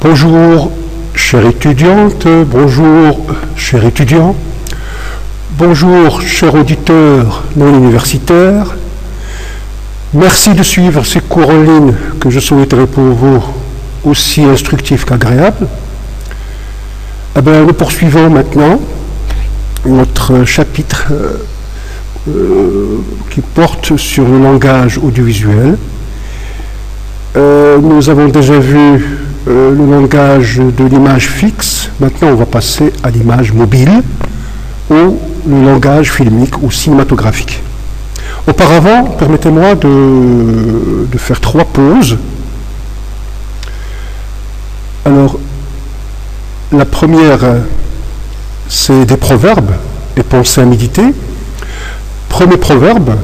Bonjour, chère étudiante, bonjour, cher étudiant, bonjour, cher auditeur non universitaire. Merci de suivre ces cours en ligne que je souhaiterais pour vous aussi instructifs qu'agréables. Eh bien, nous poursuivons maintenant notre chapitre qui porte sur le langage audiovisuel. Nous avons déjà vu le langage de l'image fixe. Maintenant, on va passer à l'image mobile ou le langage filmique ou cinématographique. Auparavant, permettez-moi de faire 3 pauses. Alors, la première, c'est des proverbes et pensées à méditer. Premier proverbe,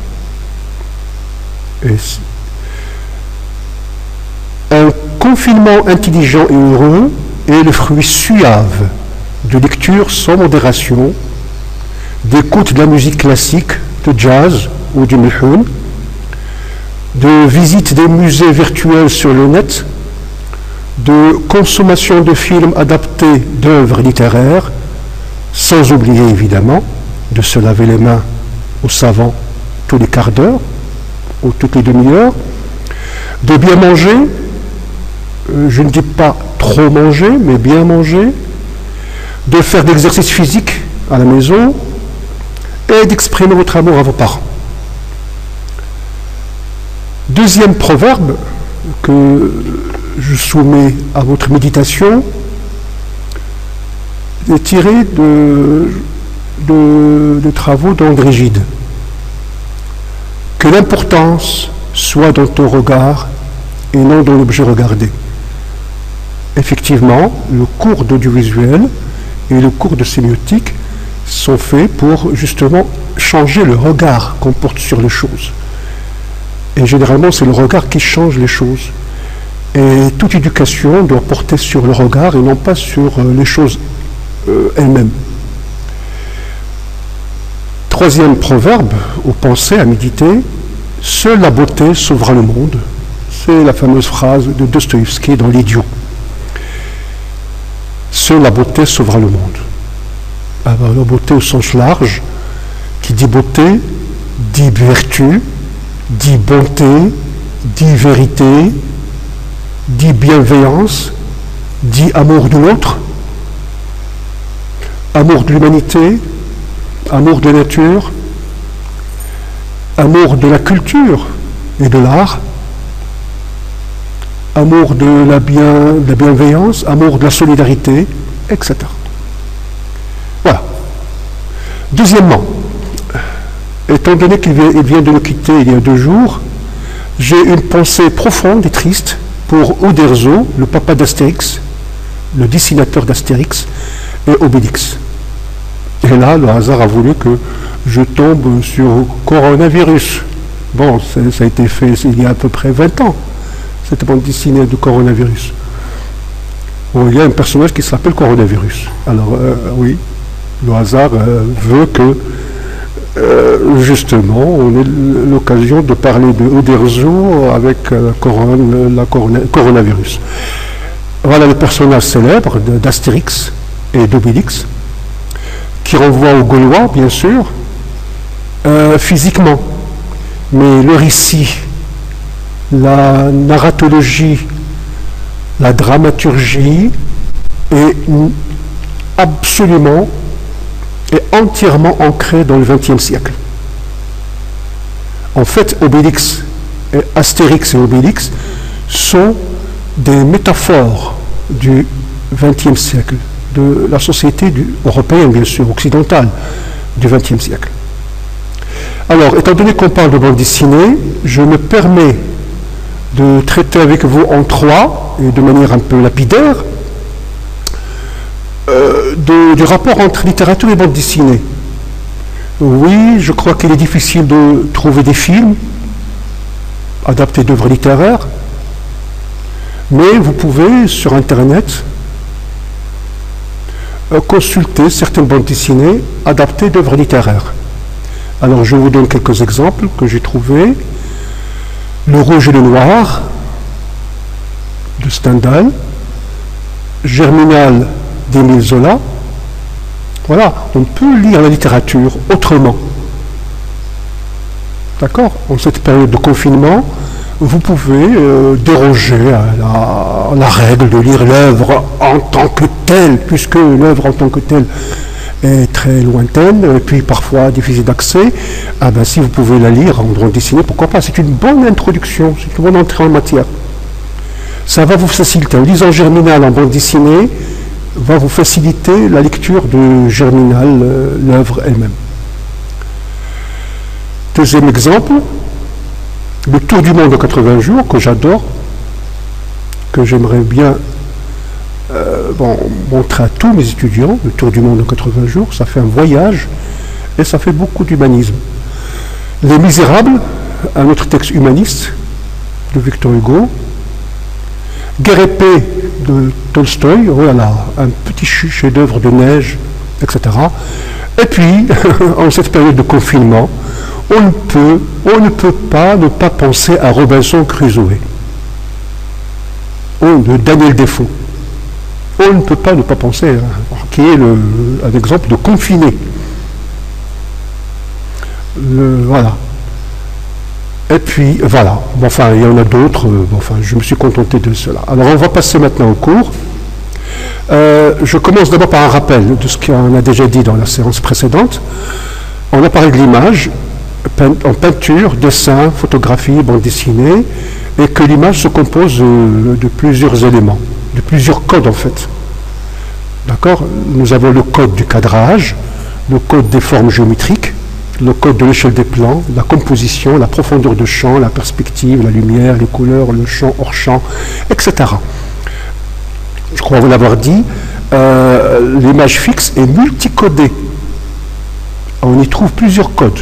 un confinement intelligent et heureux est le fruit suave de lecture sans modération, d'écoute de la musique classique, de jazz ou du mehun, de visite des musées virtuels sur le net, de consommation de films adaptés d'œuvres littéraires, sans oublier évidemment de se laver les mains au savon tous les quarts d'heure ou toutes les demi-heures, de bien manger, je ne dis pas trop manger, mais bien manger, de faire de l'exercice physique à la maison et d'exprimer votre amour à vos parents. Deuxième proverbe que je soumets à votre méditation est tiré de travaux d'André Gide. Que l'importance soit dans ton regard et non dans l'objet regardé. Effectivement, le cours d'audiovisuel et le cours de sémiotique sont faits pour justement changer le regard qu'on porte sur les choses. Et généralement, c'est le regard qui change les choses. Et toute éducation doit porter sur le regard et non pas sur les choses elles-mêmes. Troisième proverbe, ou pensée à méditer, seule la beauté sauvera le monde. C'est la fameuse phrase de Dostoïevski dans l'Idiot. Seule la beauté sauvera le monde. Alors, la beauté au sens large, qui dit beauté, dit vertu, dit bonté, dit vérité, dit bienveillance, dit amour de l'autre, amour de l'humanité, amour de la nature, amour de la culture et de l'art, amour de la bienveillance, amour de la solidarité, etc. Voilà. Deuxièmement, étant donné qu'il vient de nous quitter il y a 2 jours, j'ai une pensée profonde et triste pour Uderzo, le papa d'Astérix, le dessinateur d'Astérix et Obélix. Et là, le hasard a voulu que je tombe sur Coronavirus. Bon, ça a été fait il y a à peu près 20 ans, cette bande dessinée de Coronavirus. Bon, il y a un personnage qui s'appelle Coronavirus. Alors, oui, le hasard veut que, justement, on ait l'occasion de parler de Uderzo avec Coronavirus. Voilà les personnages célèbres d'Astérix et d'Obélix, qui renvoient aux Gaulois, bien sûr, physiquement. Mais le récit, la narratologie, la dramaturgie est absolument et entièrement ancrée dans le XXe siècle. En fait, Astérix et Obélix sont des métaphores du XXe siècle, de la société européenne, bien sûr, occidentale, du XXe siècle. Alors, étant donné qu'on parle de bande dessinée, je me permets de traiter avec vous en 3, et de manière un peu lapidaire, du rapport entre littérature et bande dessinée. Oui, je crois qu'il est difficile de trouver des films adaptés d'œuvres littéraires, mais vous pouvez, sur Internet, consulter certaines bandes dessinées adaptées d'œuvres littéraires. Alors, je vous donne quelques exemples que j'ai trouvés. Le Rouge et le Noir, de Stendhal, Germinal d'Émile Zola. Voilà, on peut lire la littérature autrement. D'accord? En cette période de confinement, vous pouvez déroger à la règle de lire l'œuvre en tant que telle, puisque l'œuvre en tant que telle est très lointaine, et puis parfois difficile d'accès. Ah ben, si vous pouvez la lire en bande dessinée, pourquoi pas? C'est une bonne introduction, c'est une bonne entrée en matière. Ça va vous faciliter. En lisant Germinal en bande dessinée, va vous faciliter la lecture de Germinal, l'œuvre elle-même. Deuxième exemple, le Tour du monde en 80 jours, que j'adore, que j'aimerais bien montrer à tous mes étudiants. Le Tour du monde en 80 jours, ça fait un voyage et ça fait beaucoup d'humanisme. Les Misérables, un autre texte humaniste de Victor Hugo. Guerre et paix de Tolstoï, voilà, un petit chef-d'œuvre de neige, etc. Et puis, en cette période de confinement, on ne peut pas ne pas penser à Robinson Crusoe, de Daniel Defoe. On ne peut pas ne pas penser, qui est un exemple de confiné. Voilà. Et puis, voilà. Bon, enfin, il y en a d'autres. Enfin, je me suis contenté de cela. Alors, on va passer maintenant au cours. Je commence d'abord par un rappel de ce qu'on a déjà dit dans la séance précédente. On a parlé de l'image en peinture, dessin, photographie, bande dessinée, et que l'image se compose de plusieurs éléments, de plusieurs codes en fait. D'accord? Nous avons le code du cadrage, le code des formes géométriques, le code de l'échelle des plans, la composition, la profondeur de champ, la perspective, la lumière, les couleurs, le champ hors champ, etc. Je crois vous l'avoir dit, l'image fixe est multicodée. On y trouve plusieurs codes.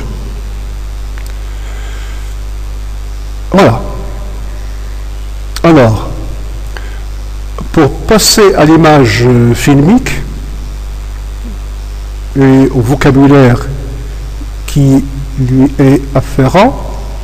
Voilà. Alors, pour passer à l'image filmique et au vocabulaire qui lui est afférent,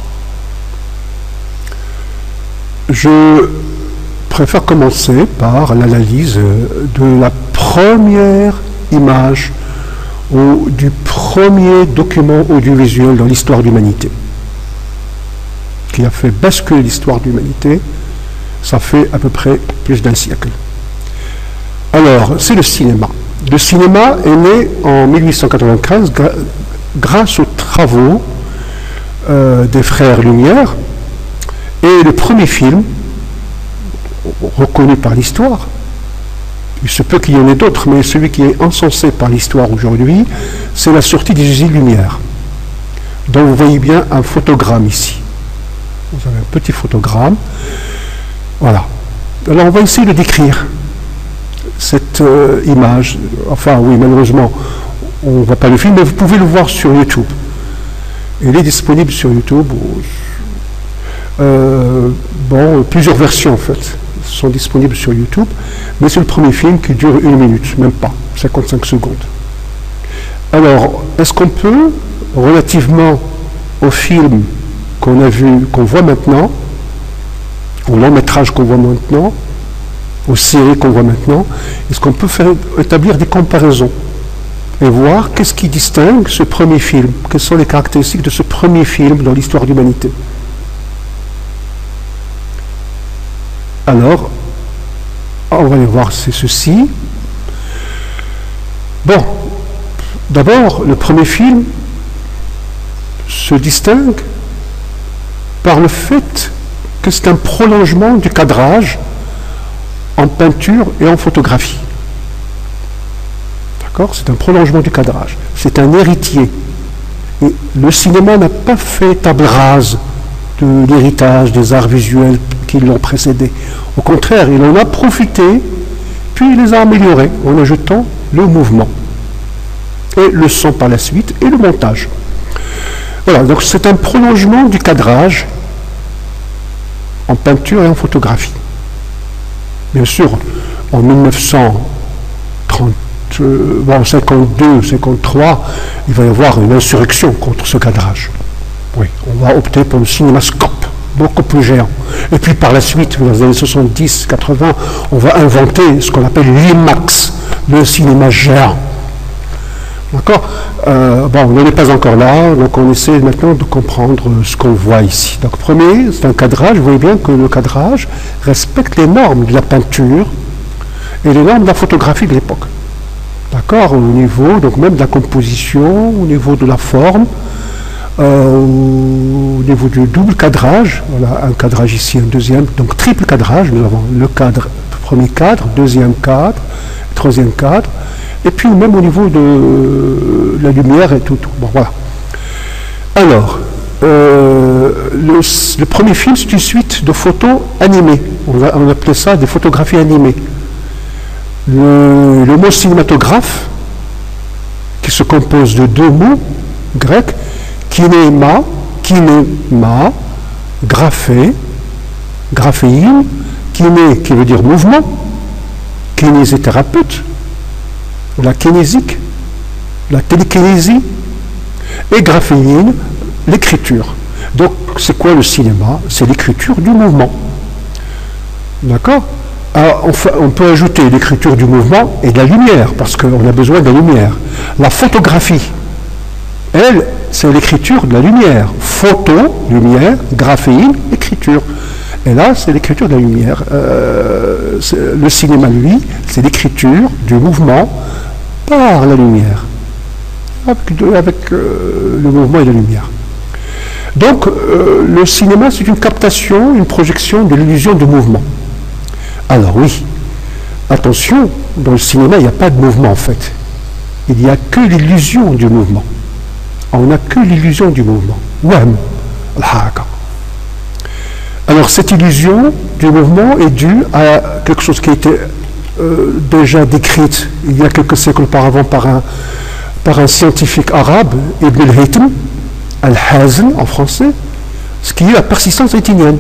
je préfère commencer par l'analyse de la première image ou du premier document audiovisuel dans l'histoire de l'humanité, qui a fait basculer l'histoire de l'humanité. Ça fait à peu près plus d'un siècle. Alors, c'est le cinéma. Le cinéma est né en 1895 grâce aux travaux des frères Lumière, et le premier film reconnu par l'histoire, il se peut qu'il y en ait d'autres, mais celui qui est encensé par l'histoire aujourd'hui, c'est la sortie des usines Lumière. Donc vous voyez bien un photogramme ici. Vous avez un petit photogramme. Voilà. Alors on va essayer de décrire cette image. Enfin oui, malheureusement, on ne voit pas le film, mais vous pouvez le voir sur YouTube. Il est disponible sur YouTube. Plusieurs versions en fait sont disponibles sur YouTube, mais c'est le premier film qui dure 1 minute, même pas, 55 secondes. Alors, est-ce qu'on peut, relativement au film qu'on a vu, qu'on voit maintenant, au long métrage qu'on voit maintenant, aux séries qu'on voit maintenant, est-ce qu'on peut établir des comparaisons et voir qu'est-ce qui distingue ce premier film, quelles sont les caractéristiques de ce premier film dans l'histoire de l'humanité? Alors, on va aller voir, c'est ceci. Bon, d'abord, le premier film se distingue par le fait que c'est un prolongement du cadrage en peinture et en photographie. D'accord? C'est un prolongement du cadrage. C'est un héritier. Et le cinéma n'a pas fait table rase de l'héritage des arts visuels qui l'ont précédé. Au contraire, il en a profité, puis il les a améliorés en ajoutant le mouvement et le son par la suite et le montage. Voilà, donc c'est un prolongement du cadrage en peinture et en photographie. Bien sûr, en 1952, 53, il va y avoir une insurrection contre ce cadrage. Oui, on va opter pour le cinémascope. beaucoup plus géant. Et puis par la suite, dans les années 70, 80, on va inventer ce qu'on appelle l'IMAX, le cinéma géant. D'accord. Bon, on n'en est pas encore là, donc on essaie maintenant de comprendre ce qu'on voit ici. Donc premier, c'est un cadrage, vous voyez bien que le cadrage respecte les normes de la peinture et les normes de la photographie de l'époque. D'accord, au niveau donc même de la composition, au niveau de la forme, au niveau du double cadrage, voilà, un cadrage ici, un deuxième, donc triple cadrage, nous avons le cadre, premier cadre, deuxième cadre, troisième cadre, et puis même au niveau de la lumière et tout. Bon, voilà. Alors, le premier film, c'est une suite de photos animées. On appelait ça des photographies animées. Le mot cinématographe, qui se compose de deux mots grecs, kinéma, graphé, graphéine, kiné qui veut dire mouvement, kinésithérapeute, la kinésique, la télékinésie, et graphéine, l'écriture. Donc, c'est quoi le cinéma? C'est l'écriture du mouvement. D'accord? On peut ajouter l'écriture du mouvement et de la lumière, parce qu'on a besoin de la lumière. La photographie, elle, c'est l'écriture de la lumière. Photo, lumière, graphéine, écriture. Et là, c'est l'écriture de la lumière. Le cinéma, lui, c'est l'écriture du mouvement par la lumière. Avec le mouvement et la lumière. Donc, le cinéma, c'est une captation, une projection de l'illusion du mouvement. Alors oui, attention, dans le cinéma, il n'y a pas de mouvement en fait. Il n'y a que l'illusion du mouvement. On n'a que l'illusion du mouvement. Alors cette illusion du mouvement est due à quelque chose qui a été déjà décrite il y a quelques siècles auparavant par un scientifique arabe, Ibn al-Haytham, al-Hazn en français, ce qui est la persistance rétinienne.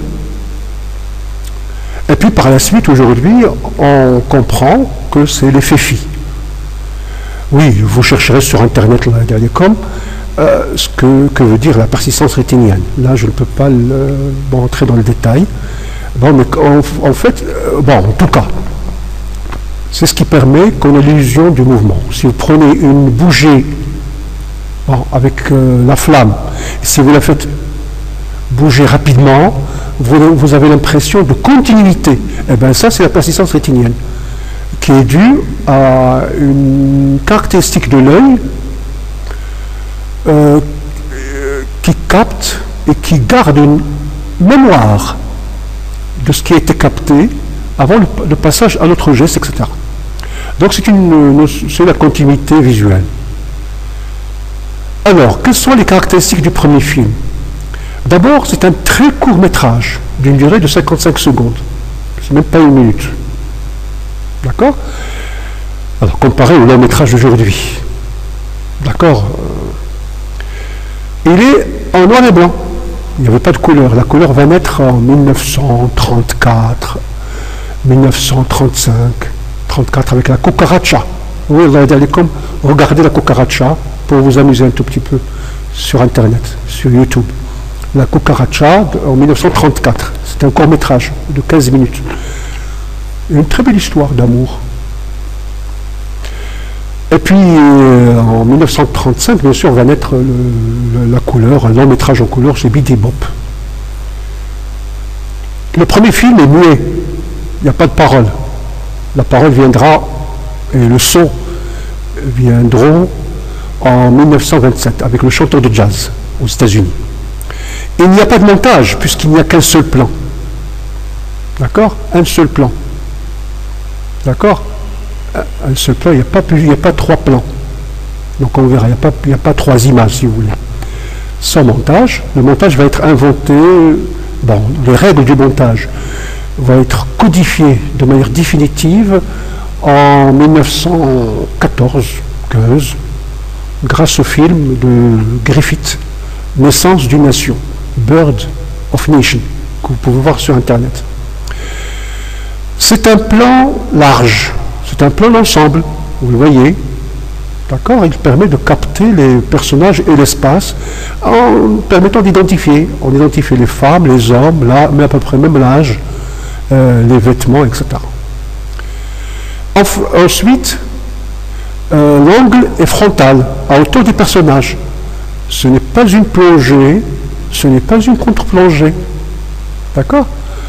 Et puis par la suite, aujourd'hui, on comprend que c'est l'effet phi. Oui, vous chercherez sur Internet ce que veut dire la persistance rétinienne. Là, je ne peux pas entrer dans le détail. Bon, mais en fait, en tout cas, c'est ce qui permet qu'on ait l'illusion du mouvement. Si vous prenez une bougie avec la flamme, si vous la faites bouger rapidement, vous avez l'impression de continuité. Et bien ça, c'est la persistance rétinienne, qui est due à une caractéristique de l'œil qui capte et qui garde une mémoire de ce qui a été capté avant le passage à notre geste, etc. Donc c'est la continuité visuelle. Alors, quelles sont les caractéristiques du premier film? D'abord, c'est un très court métrage d'une durée de 55 secondes. C'est même pas une minute. D'accord? Alors, comparé au long métrage d'aujourd'hui. D'accord? Il est en noir et blanc. Il n'y avait pas de couleur. La couleur va naître en 1934, 1935, 34 avec la cucaracha. Oui, regardez la cucaracha pour vous amuser un tout petit peu sur Internet, sur YouTube. La cucaracha en 1934. C'est un court-métrage de 15 minutes. Une très belle histoire d'amour. Et puis, en 1935, bien sûr, va naître la couleur, un long-métrage en couleur chez Biddy Bop. Le premier film est muet. Il n'y a pas de parole. La parole viendra, et le son viendront en 1927, avec le chanteur de jazz aux États-Unis. Il n'y a pas de montage, puisqu'il n'y a qu'un seul plan. D'accord? Un seul plan. D'accord? Un seul plan, il n'y a pas trois plans. Donc on verra, il n'y a pas trois images, si vous voulez. Sans montage, le montage va être inventé, les règles du montage vont être codifiées de manière définitive en 1914-15, grâce au film de Griffith, Naissance d'une nation, Birth of Nation, que vous pouvez voir sur Internet. C'est un plan large, c'est un plan d'ensemble, vous le voyez, D'accord? Il permet de capter les personnages et l'espace en permettant d'identifier. On identifie les femmes, les hommes, là, mais à peu près même l'âge, les vêtements, etc. Ensuite, l'angle est frontal, à hauteur des personnages. Ce n'est pas une plongée, ce n'est pas une contre-plongée. D'accord?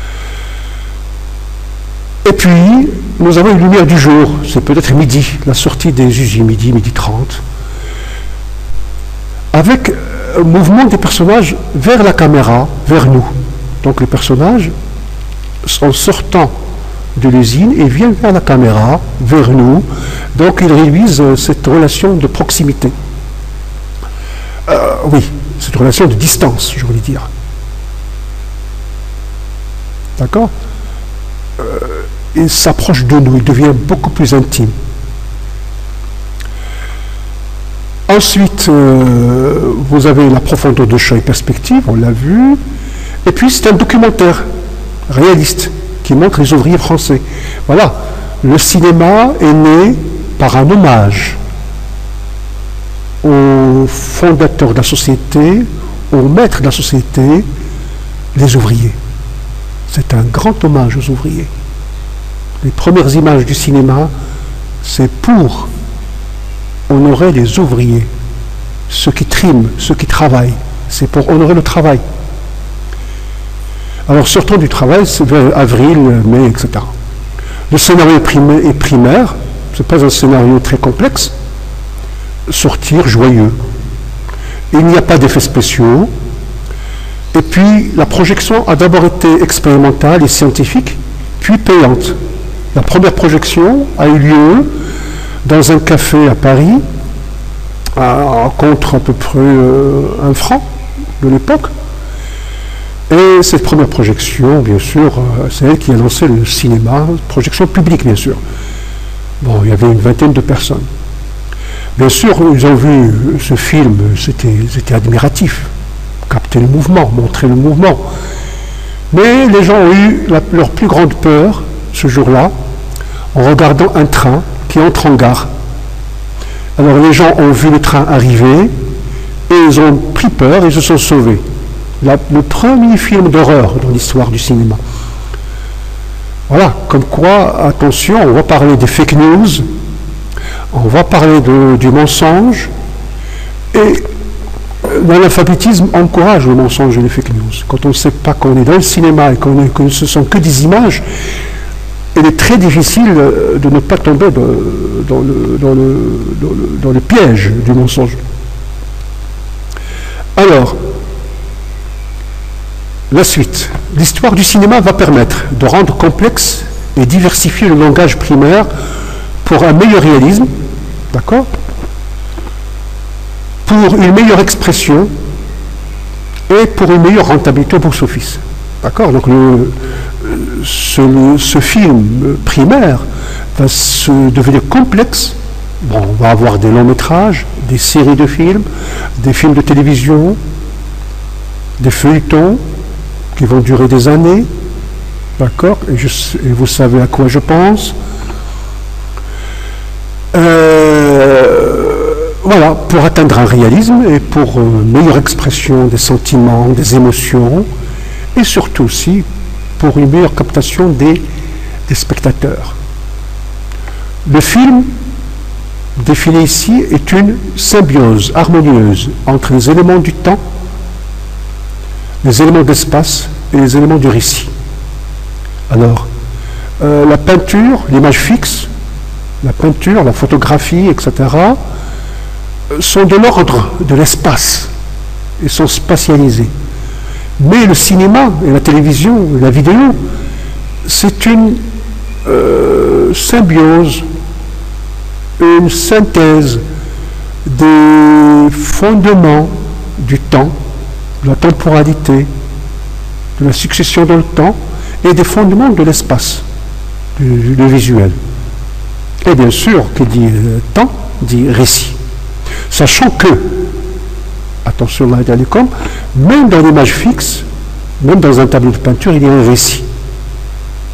Et puis, nous avons une lumière du jour, c'est peut-être midi, la sortie des usines, midi 30, avec un mouvement des personnages vers la caméra, vers nous. Donc les personnages, en sortant de l'usine, ils viennent vers la caméra, vers nous, donc ils réduisent cette relation de proximité. Oui, cette relation de distance, je voulais dire. D'accord? Il s'approche de nous, il devient beaucoup plus intime. Ensuite, vous avez la profondeur de champ et perspective, on l'a vu. Et puis, c'est un documentaire réaliste qui montre les ouvriers français. Voilà, le cinéma est né par un hommage aux fondateurs de la société, aux maîtres de la société, les ouvriers. C'est un grand hommage aux ouvriers. Les premières images du cinéma, c'est pour honorer les ouvriers, ceux qui triment, ceux qui travaillent. C'est pour honorer le travail. Alors, sortant du travail, c'est vers avril, mai, etc. Le scénario est primaire, ce n'est pas un scénario très complexe. Sortir joyeux. Il n'y a pas d'effets spéciaux. Et puis, la projection a d'abord été expérimentale et scientifique, puis payante. La première projection a eu lieu dans un café à Paris, contre à peu près 1 franc de l'époque. Et cette première projection, bien sûr, c'est elle qui a lancé le cinéma, projection publique, bien sûr. Bon, il y avait une vingtaine de personnes. Bien sûr, ils ont vu ce film, c'était admiratif, capter le mouvement, montrer le mouvement. Mais les gens ont eu leur plus grande peur, ce jour-là, en regardant un train qui entre en gare. Alors les gens ont vu le train arriver et ils ont pris peur et se sont sauvés. Le premier film d'horreur dans l'histoire du cinéma. Voilà, comme quoi, attention, on va parler des fake news, on va parler du mensonge, et l'analphabétisme encourage le mensonge et les fake news. Quand on ne sait pas qu'on est dans le cinéma et que ce ne sont que des images, il est très difficile de ne pas tomber dans le piège du mensonge. Alors, la suite. L'histoire du cinéma va permettre de rendre complexe et diversifier le langage primaire pour un meilleur réalisme, d'accord, pour une meilleure expression et pour une meilleure rentabilité au box-office. D'accord? Donc ce film primaire va se devenir complexe. Bon, on va avoir des longs métrages, des séries de films, des films de télévision, des feuilletons qui vont durer des années. D'accord? Et vous savez à quoi je pense. Voilà, pour atteindre un réalisme et pour une meilleure expression des sentiments, des émotions, et surtout aussi pour une meilleure captation des spectateurs. Le film défini ici est une symbiose harmonieuse entre les éléments du temps, les éléments d'espace et les éléments du récit. Alors, la peinture, l'image fixe, la peinture, la photographie, etc., sont de l'ordre de l'espace et sont spatialisés. Mais le cinéma et la télévision et la vidéo, c'est une symbiose, une synthèse des fondements du temps, de la temporalité, de la succession dans le temps et des fondements de l'espace, du visuel. Et bien sûr, qui dit temps, dit récit. Sachant que, attention là, même dans l'image fixe, même dans un tableau de peinture, il y a un récit.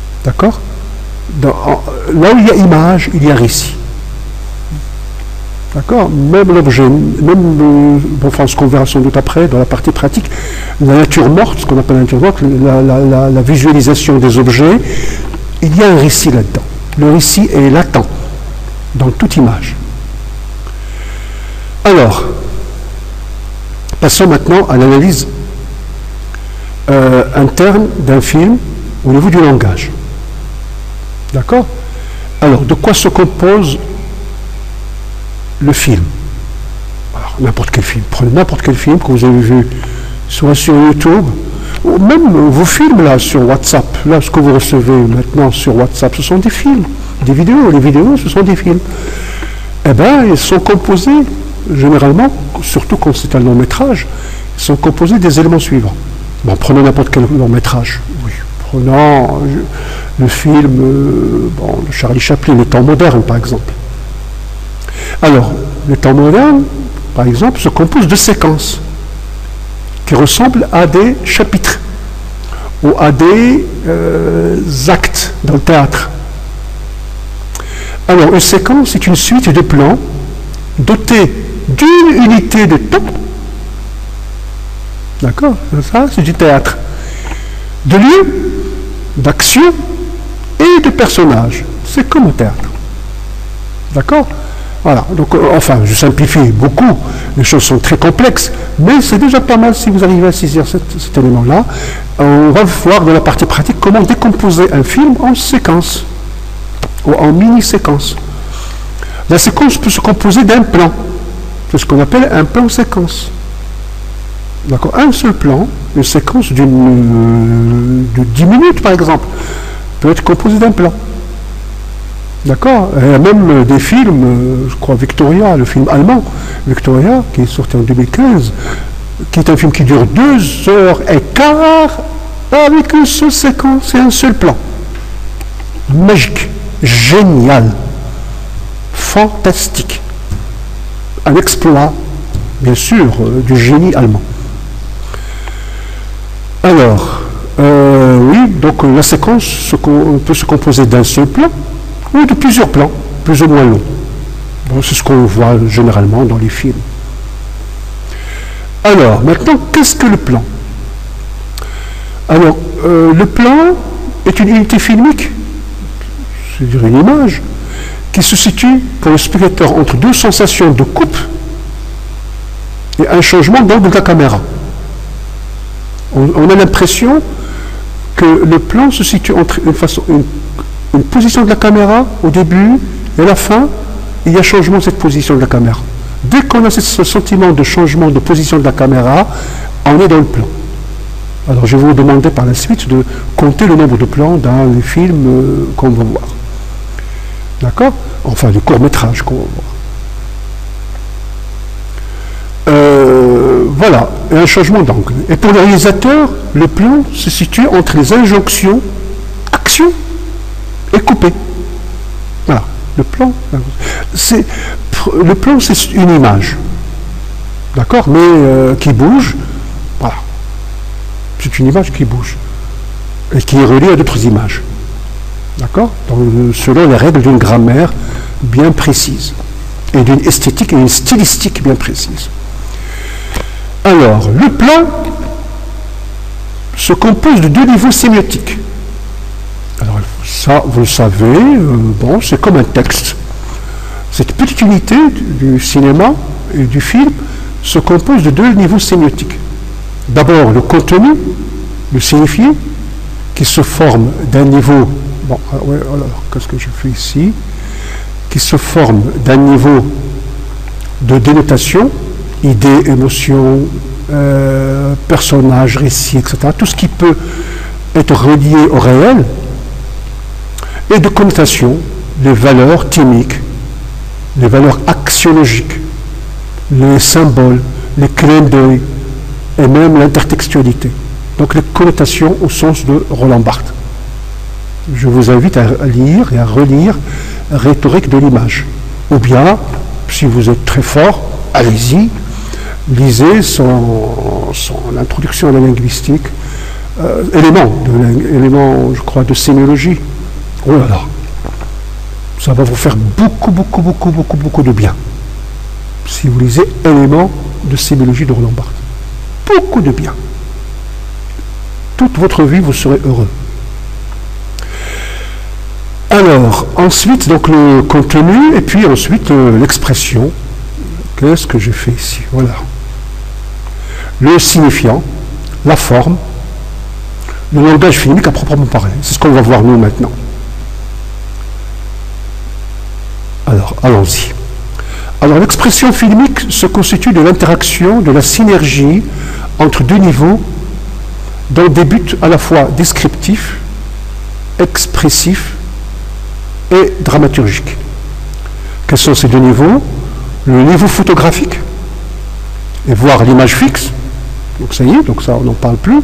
D'accord? Là où il y a image, il y a récit. D'accord? Même l'objet, même, enfin, ce qu'on verra sans doute après, dans la partie pratique, la nature morte, ce qu'on appelle la nature morte, la visualisation des objets, il y a un récit là-dedans. Le récit est latent dans toute image. Alors, passons maintenant à l'analyse interne d'un film au niveau du langage. D'accord? Alors, de quoi se compose le film? Alors, n'importe quel film. Prenez n'importe quel film que vous avez vu soit sur YouTube, ou même vos films là sur WhatsApp. Là, ce que vous recevez maintenant sur WhatsApp, ce sont des films, des vidéos. Les vidéos, ce sont des films. Eh bien, ils sont composés, généralement, surtout quand c'est un long métrage, ils sont composés des éléments suivants. Bon, prenons n'importe quel long métrage. Oui. Prenons le film de Charlie Chaplin, Les temps modernes, par exemple. Alors, les temps modernes, par exemple, se composent de séquences qui ressemblent à des chapitres ou à des actes dans le théâtre. Alors, une séquence est une suite de plans dotés d'une unité de temps. D'accord? Ça, c'est du théâtre. De lieux, d'action et de personnages. C'est comme au théâtre. D'accord? Voilà, donc enfin, je simplifie beaucoup, les choses sont très complexes, mais c'est déjà pas mal si vous arrivez à saisir cet élément-là. On va voir dans la partie pratique comment décomposer un film en séquences, ou en mini-séquences. La séquence peut se composer d'un plan, c'est ce qu'on appelle un plan séquence. D'accord, un seul plan, une séquence de 10 minutes par exemple, peut être composée d'un plan. D'accord? Il y a même des films, je crois Victoria, le film allemand, Victoria, qui est sorti en 2015, qui est un film qui dure 2h15 avec une seule séquence et un seul plan. Magique, génial, fantastique. Un exploit, bien sûr, du génie allemand. Alors, oui, donc la séquence peut se composer d'un seul plan, ou de plusieurs plans, plus ou moins longs. Bon, c'est ce qu'on voit généralement dans les films. Alors, maintenant, qu'est-ce que le plan? Alors, le plan est une unité filmique, c'est-à-dire une image, qui se situe pour le spectateur entre deux sensations de coupe et un changement d'angle de la caméra. On a l'impression que le plan se situe entre une position de la caméra au début et à la fin, il y a changement de cette position de la caméra. Dès qu'on a ce sentiment de changement de position de la caméra, on est dans le plan. Alors je vais vous demander par la suite de compter le nombre de plans dans les films qu'on va voir. D'accord? Enfin, le court-métrage qu'on va voir. Voilà, et un changement d'angle. Et pour le réalisateur, le plan se situe entre les injonctions action et coupé. Voilà, le plan, c'est une image, d'accord, mais qui bouge. Voilà, c'est une image qui bouge et qui est reliée à d'autres images, d'accord, selon les règles d'une grammaire bien précise et d'une esthétique et d'une stylistique bien précise. Alors, le plan se compose de deux niveaux sémiotiques. Alors, ça, vous le savez, bon, c'est comme un texte. Cette petite unité du cinéma et du film se compose de deux niveaux sémiotiques. D'abord, le contenu, le signifié, qui se forme d'un niveau... Bon, ouais, alors, qu'est-ce que je fais ici? Qui se forme d'un niveau de dénotation, idées, émotions, personnages, récits, etc. Tout ce qui peut être relié au réel, et de connotation, les valeurs thémiques, les valeurs axiologiques, les symboles, les clins d'œil, et même l'intertextualité. Donc les connotations au sens de Roland Barthes. Je vous invite à lire et à relire Rhétorique de l'image. Ou bien, si vous êtes très fort, allez-y, lisez son introduction à la linguistique, élément, je crois, de sémiologie. Oh là là, ça va vous faire beaucoup de bien. si vous lisez Éléments de sémiologie de Roland Barthes. Beaucoup de bien. Toute votre vie, vous serez heureux. Alors, ensuite, donc le contenu, et puis ensuite l'expression. Qu'est-ce que j'ai fait ici? Voilà. Le signifiant, la forme, le langage filmique à proprement parler. C'est ce qu'on va voir nous maintenant. Alors, allons-y. Alors, l'expression filmique se constitue de l'interaction, de la synergie entre deux niveaux dans des buts à la fois descriptifs, expressifs et dramaturgiques. Quels sont ces deux niveaux? Le niveau photographique, et voir l'image fixe, donc ça y est, donc ça on n'en parle plus,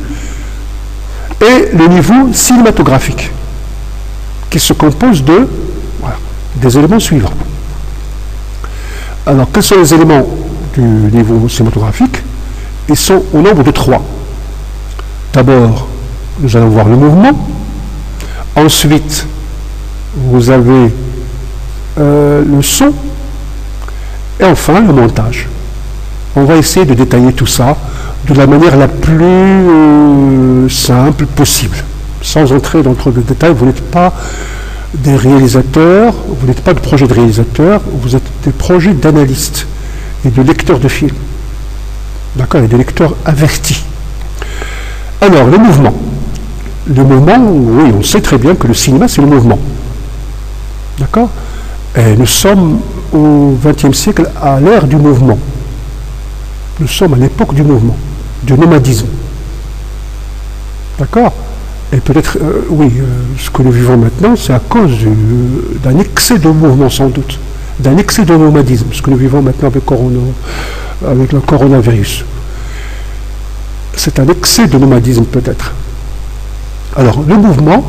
et le niveau cinématographique, qui se compose de des éléments suivants. Alors, quels sont les éléments du niveau cinématographique? Ils sont au nombre de 3. D'abord, nous allons voir le mouvement. Ensuite, vous avez le son. Et enfin, le montage. On va essayer de détailler tout ça de la manière la plus simple possible. Sans entrer dans trop de détails, vous n'êtes pas des réalisateurs, vous n'êtes pas de projet de réalisateur, vous êtes des projets d'analystes et de lecteurs de films. D'accord, et de lecteurs avertis. Alors, le mouvement. Le mouvement, oui, on sait très bien que le cinéma, c'est le mouvement. D'accord? Et nous sommes au XXe siècle à l'ère du mouvement. Nous sommes à l'époque du mouvement, du nomadisme. D'accord? Et peut-être, oui, ce que nous vivons maintenant, c'est à cause d'un excès de mouvement, sans doute, d'un excès de nomadisme, ce que nous vivons maintenant avec le coronavirus. C'est un excès de nomadisme, peut-être. Alors, le mouvement,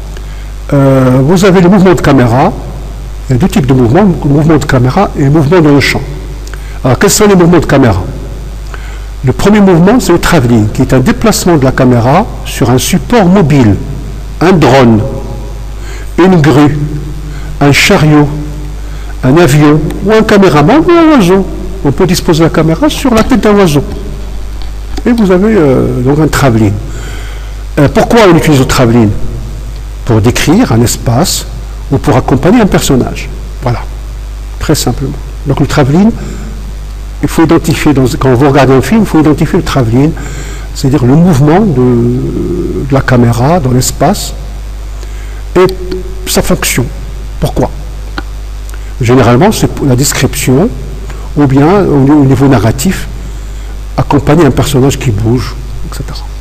vous avez le mouvement de caméra. Il y a deux types de mouvements, le mouvement de caméra et le mouvement dans le champ. Alors, quels sont les mouvements de caméra? Le premier mouvement, c'est le travelling, qui est un déplacement de la caméra sur un support mobile, un drone, une grue, un chariot, un avion, ou un caméraman, ou un oiseau. On peut disposer la caméra sur la tête d'un oiseau. Et vous avez donc un travelling. Pourquoi on utilise le travelling? Pour décrire un espace ou pour accompagner un personnage. Voilà, très simplement. Donc le travelling, il faut identifier, quand vous regardez un film, il faut identifier le travelling, c'est-à-dire le mouvement de la caméra dans l'espace et sa fonction. Pourquoi? Généralement, c'est pour la description ou bien au niveau narratif, accompagner un personnage qui bouge, etc.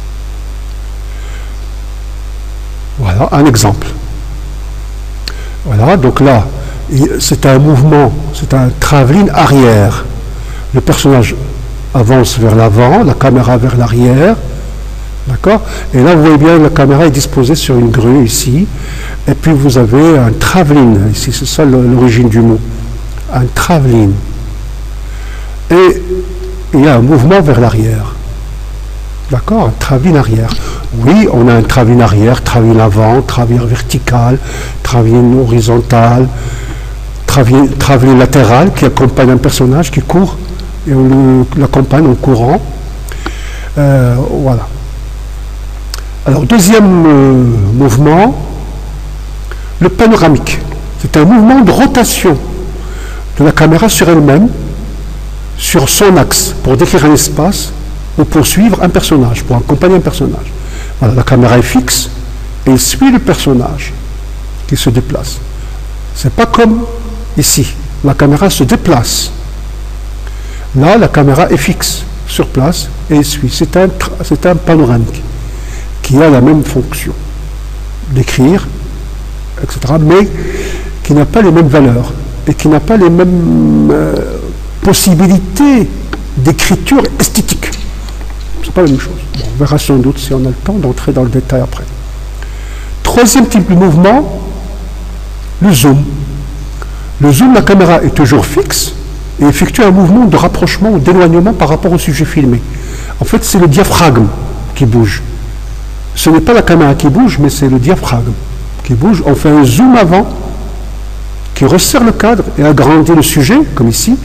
Voilà un exemple. Voilà, donc là, c'est un mouvement, c'est un travelling arrière. Le personnage avance vers l'avant, la caméra vers l'arrière, d'accord? Et là, vous voyez bien, la caméra est disposée sur une grue ici, et puis vous avez un travelling, ici, c'est ça l'origine du mot, un travelling. Et il y a un mouvement vers l'arrière, d'accord? Un travelling arrière. Oui, on a un travelling arrière, travelling avant, travelling vertical, travelling horizontal, travelling latéral qui accompagne un personnage qui court et on l'accompagne en courant. Voilà. Alors, deuxième mouvement, le panoramique. C'est un mouvement de rotation de la caméra sur elle-même, sur son axe, pour décrire un espace ou pour suivre un personnage, pour accompagner un personnage. Voilà, la caméra est fixe et suit le personnage qui se déplace. C'est pas comme ici, la caméra se déplace. Là, la caméra est fixe sur place et suit. C'est un panoramique qui a la même fonction d'écrire, etc., mais qui n'a pas les mêmes valeurs et qui n'a pas les mêmes possibilités d'écriture esthétique. C'est pas la même chose. Bon, on verra sans doute si on a le temps d'entrer dans le détail après. Troisième type de mouvement, le zoom. Le zoom, la caméra est toujours fixe et effectue un mouvement de rapprochement ou d'éloignement par rapport au sujet filmé. En fait, c'est le diaphragme qui bouge. Ce n'est pas la caméra qui bouge, mais c'est le diaphragme qui bouge. On fait un zoom avant qui resserre le cadre et agrandit le sujet, comme ici,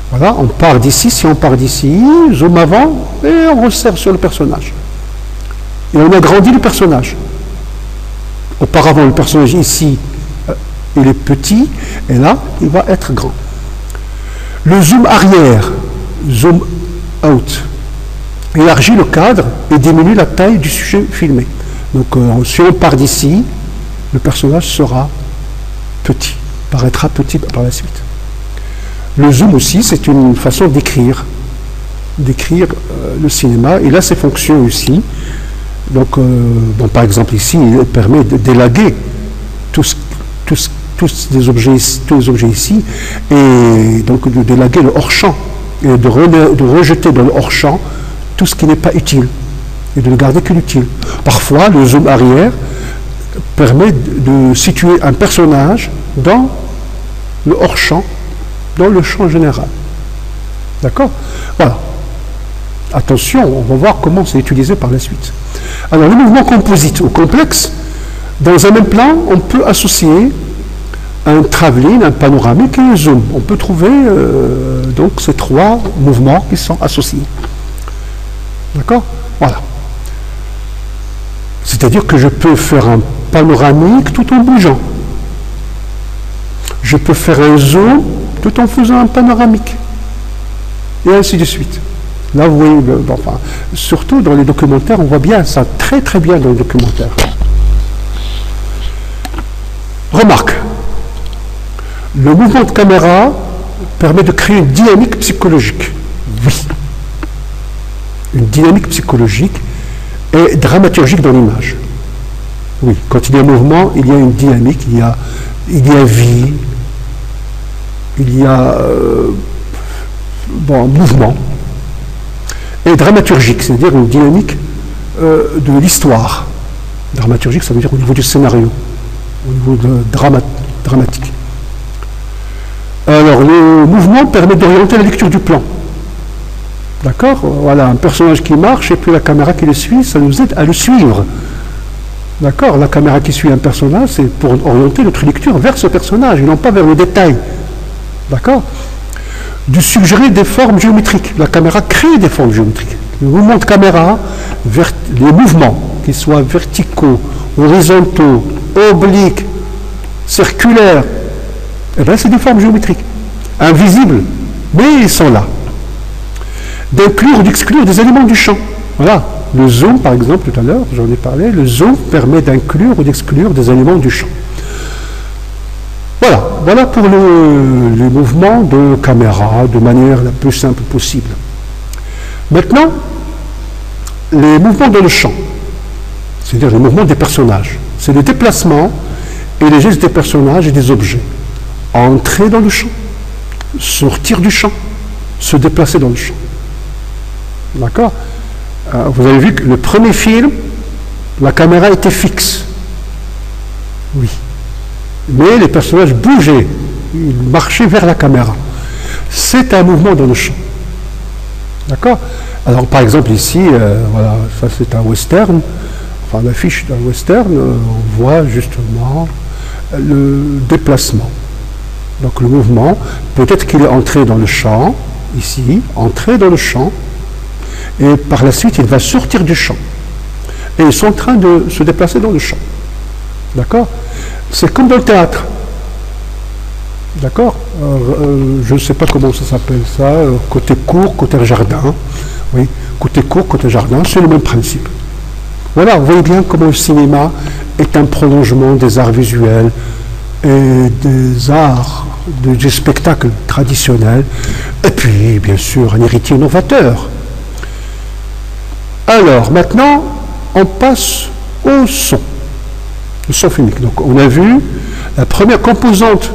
Voilà, on part d'ici, si on part d'ici, zoom avant, et on resserre sur le personnage. Et on agrandit le personnage. Auparavant, le personnage ici, il est petit, et là, il va être grand. Le zoom arrière, zoom out, élargit le cadre et diminue la taille du sujet filmé. Donc, si on part d'ici, le personnage sera petit, paraîtra petit par la suite. Le zoom aussi, c'est une façon d'écrire le cinéma. Et là, ses fonctions aussi. Donc, bon, par exemple, ici, il permet d'élaguer tous les objets ici, et donc d'élaguer le hors-champ, et de rejeter dans le hors-champ tout ce qui n'est pas utile, et de ne garder que l'utile. Parfois, le zoom arrière permet de situer un personnage dans le hors-champ, dans le champ général. D'accord? Voilà. Attention, on va voir comment c'est utilisé par la suite. Alors, le mouvement composite ou complexe, dans un même plan, on peut associer un travelling, un panoramique et un zoom. On peut trouver donc ces trois mouvements qui sont associés. D'accord? Voilà. C'est-à-dire que je peux faire un panoramique tout en bougeant. Je peux faire un zoom tout en faisant un panoramique. Et ainsi de suite. Là, vous voyez, enfin, surtout dans les documentaires, on voit bien ça, très très bien dans les documentaires. Remarque, le mouvement de caméra permet de créer une dynamique psychologique. Oui. Une dynamique psychologique et dramaturgique dans l'image. Oui, quand il y a un mouvement, il y a une dynamique, il y a vie, il y a bon, mouvement. Et dramaturgique, c'est-à-dire une dynamique de l'histoire. Dramaturgique, ça veut dire au niveau du scénario, au niveau dramatique. Alors, le mouvement permet d'orienter la lecture du plan. D'accord? Voilà, un personnage qui marche et puis la caméra qui le suit, ça nous aide à le suivre. D'accord? La caméra qui suit un personnage, c'est pour orienter notre lecture vers ce personnage et non pas vers le détail. D'accord? De suggérer des formes géométriques. La caméra crée des formes géométriques. Le mouvement de caméra, les mouvements, qu'ils soient verticaux, horizontaux, obliques, circulaires, eh bien, c'est des formes géométriques. Invisibles, mais ils sont là. D'inclure ou d'exclure des éléments du champ. Voilà. Le zoom, par exemple, tout à l'heure, j'en ai parlé, le zoom permet d'inclure ou d'exclure des éléments du champ. Voilà, voilà pour les mouvements de caméra de manière la plus simple possible. Maintenant, les mouvements dans le champ, c'est-à-dire les mouvements des personnages, c'est le déplacement et les gestes des personnages et des objets. Entrer dans le champ, sortir du champ, se déplacer dans le champ. D'accord? Vous avez vu que le premier film, la caméra était fixe. Oui. Mais les personnages bougeaient, ils marchaient vers la caméra. C'est un mouvement dans le champ. D'accord? Alors par exemple ici, voilà, ça c'est un western, enfin l'affiche d'un western, on voit justement le déplacement. Donc le mouvement, peut-être qu'il est entré dans le champ, ici, entré dans le champ, et par la suite il va sortir du champ. Et ils sont en train de se déplacer dans le champ. D'accord? C'est comme dans le théâtre. D'accord? Je ne sais pas comment ça s'appelle ça, côté court, côté jardin. Oui, côté court, côté jardin, c'est le même principe. Voilà, vous voyez bien comment le cinéma est un prolongement des arts visuels et des arts, du spectacle traditionnel, et puis, bien sûr, un héritier novateur. Alors, maintenant, on passe au son. Le son filmique. Donc on a vu la première composante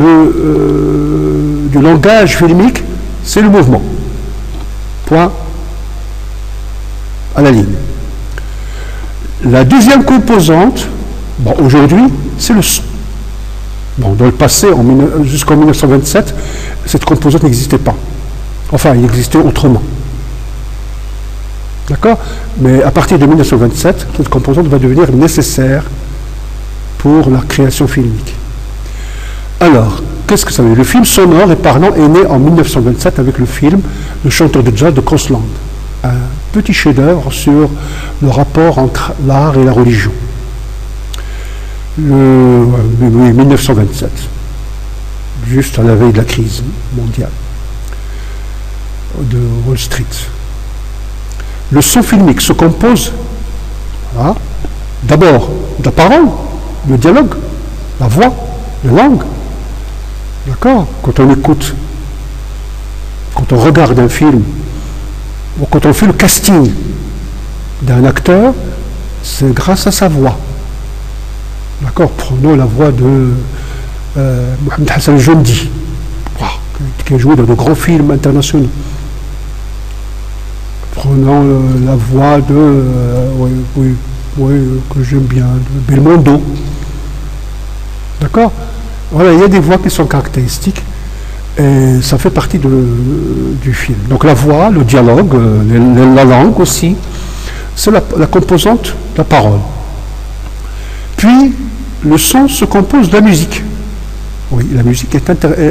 du langage filmique, c'est le mouvement. Point à la ligne. La deuxième composante, bon, aujourd'hui, c'est le son. Bon, dans le passé, jusqu'en 1927, cette composante n'existait pas. Enfin, il existait autrement. D'accord? Mais à partir de 1927, cette composante va devenir nécessaire pour la création filmique. Alors, qu'est-ce que ça veut dire? Le film sonore et parlant est né en 1927 avec le film Le chanteur de jazz de Crossland. Un petit chef-d'œuvre sur le rapport entre l'art et la religion. Oui, 1927. Juste à la veille de la crise mondiale de Wall Street. Le son filmique se compose d'abord de la parole, le dialogue, la voix, la langue. D'accord? Quand on écoute, quand on regarde un film, ou quand on fait le casting d'un acteur, c'est grâce à sa voix. D'accord? Prenons la voix de Mohamed Hassan Joundi, qui a joué dans de grands films internationaux. Prenons la voix de, que j'aime bien, de Belmondo. D'accord? Voilà, il y a des voix qui sont caractéristiques et ça fait partie du film. Donc la voix, le dialogue, la langue aussi, c'est la composante de la parole. Puis, le son se compose de la musique. Oui, la musique est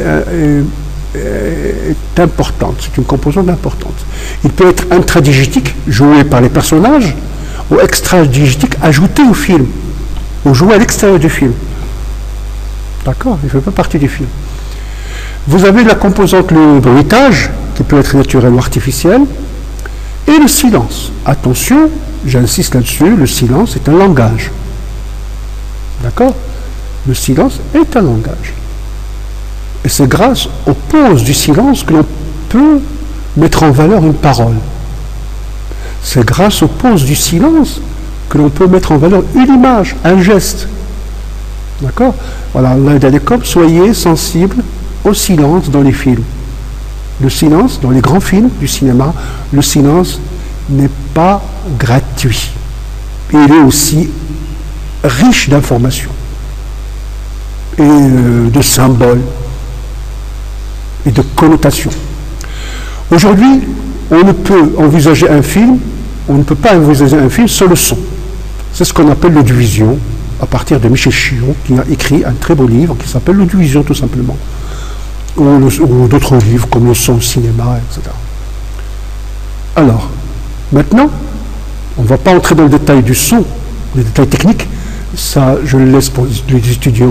importante, c'est une composante importante. Il peut être intradigétique, joué par les personnages, ou extradigétique, ajouté au film, ou joué à l'extérieur du film. D'accord? Il ne fait pas partie du film. Vous avez la composante, le bruitage, qui peut être naturel ou artificiel, et le silence. Attention, j'insiste là-dessus, le silence est un langage. D'accord? Le silence est un langage. Et c'est grâce aux pauses du silence que l'on peut mettre en valeur une parole. C'est grâce aux pauses du silence que l'on peut mettre en valeur une image, un geste. D'accord? Voilà, Allah est comme soyez sensibles au silence dans les films. Le silence, dans les grands films du cinéma, le silence n'est pas gratuit. Il est aussi riche d'informations et de symboles et de connotations. Aujourd'hui, on ne peut envisager un film, on ne peut pas envisager un film sans le son. C'est ce qu'on appelle l'audiovisuel, à partir de Michel Chillon, qui a écrit un très beau livre qui s'appelle l'audiovisuel tout simplement, ou d'autres livres comme le son au cinéma, etc. Alors, maintenant, on ne va pas entrer dans le détail du son, les détails techniques, ça je le laisse pour les étudiants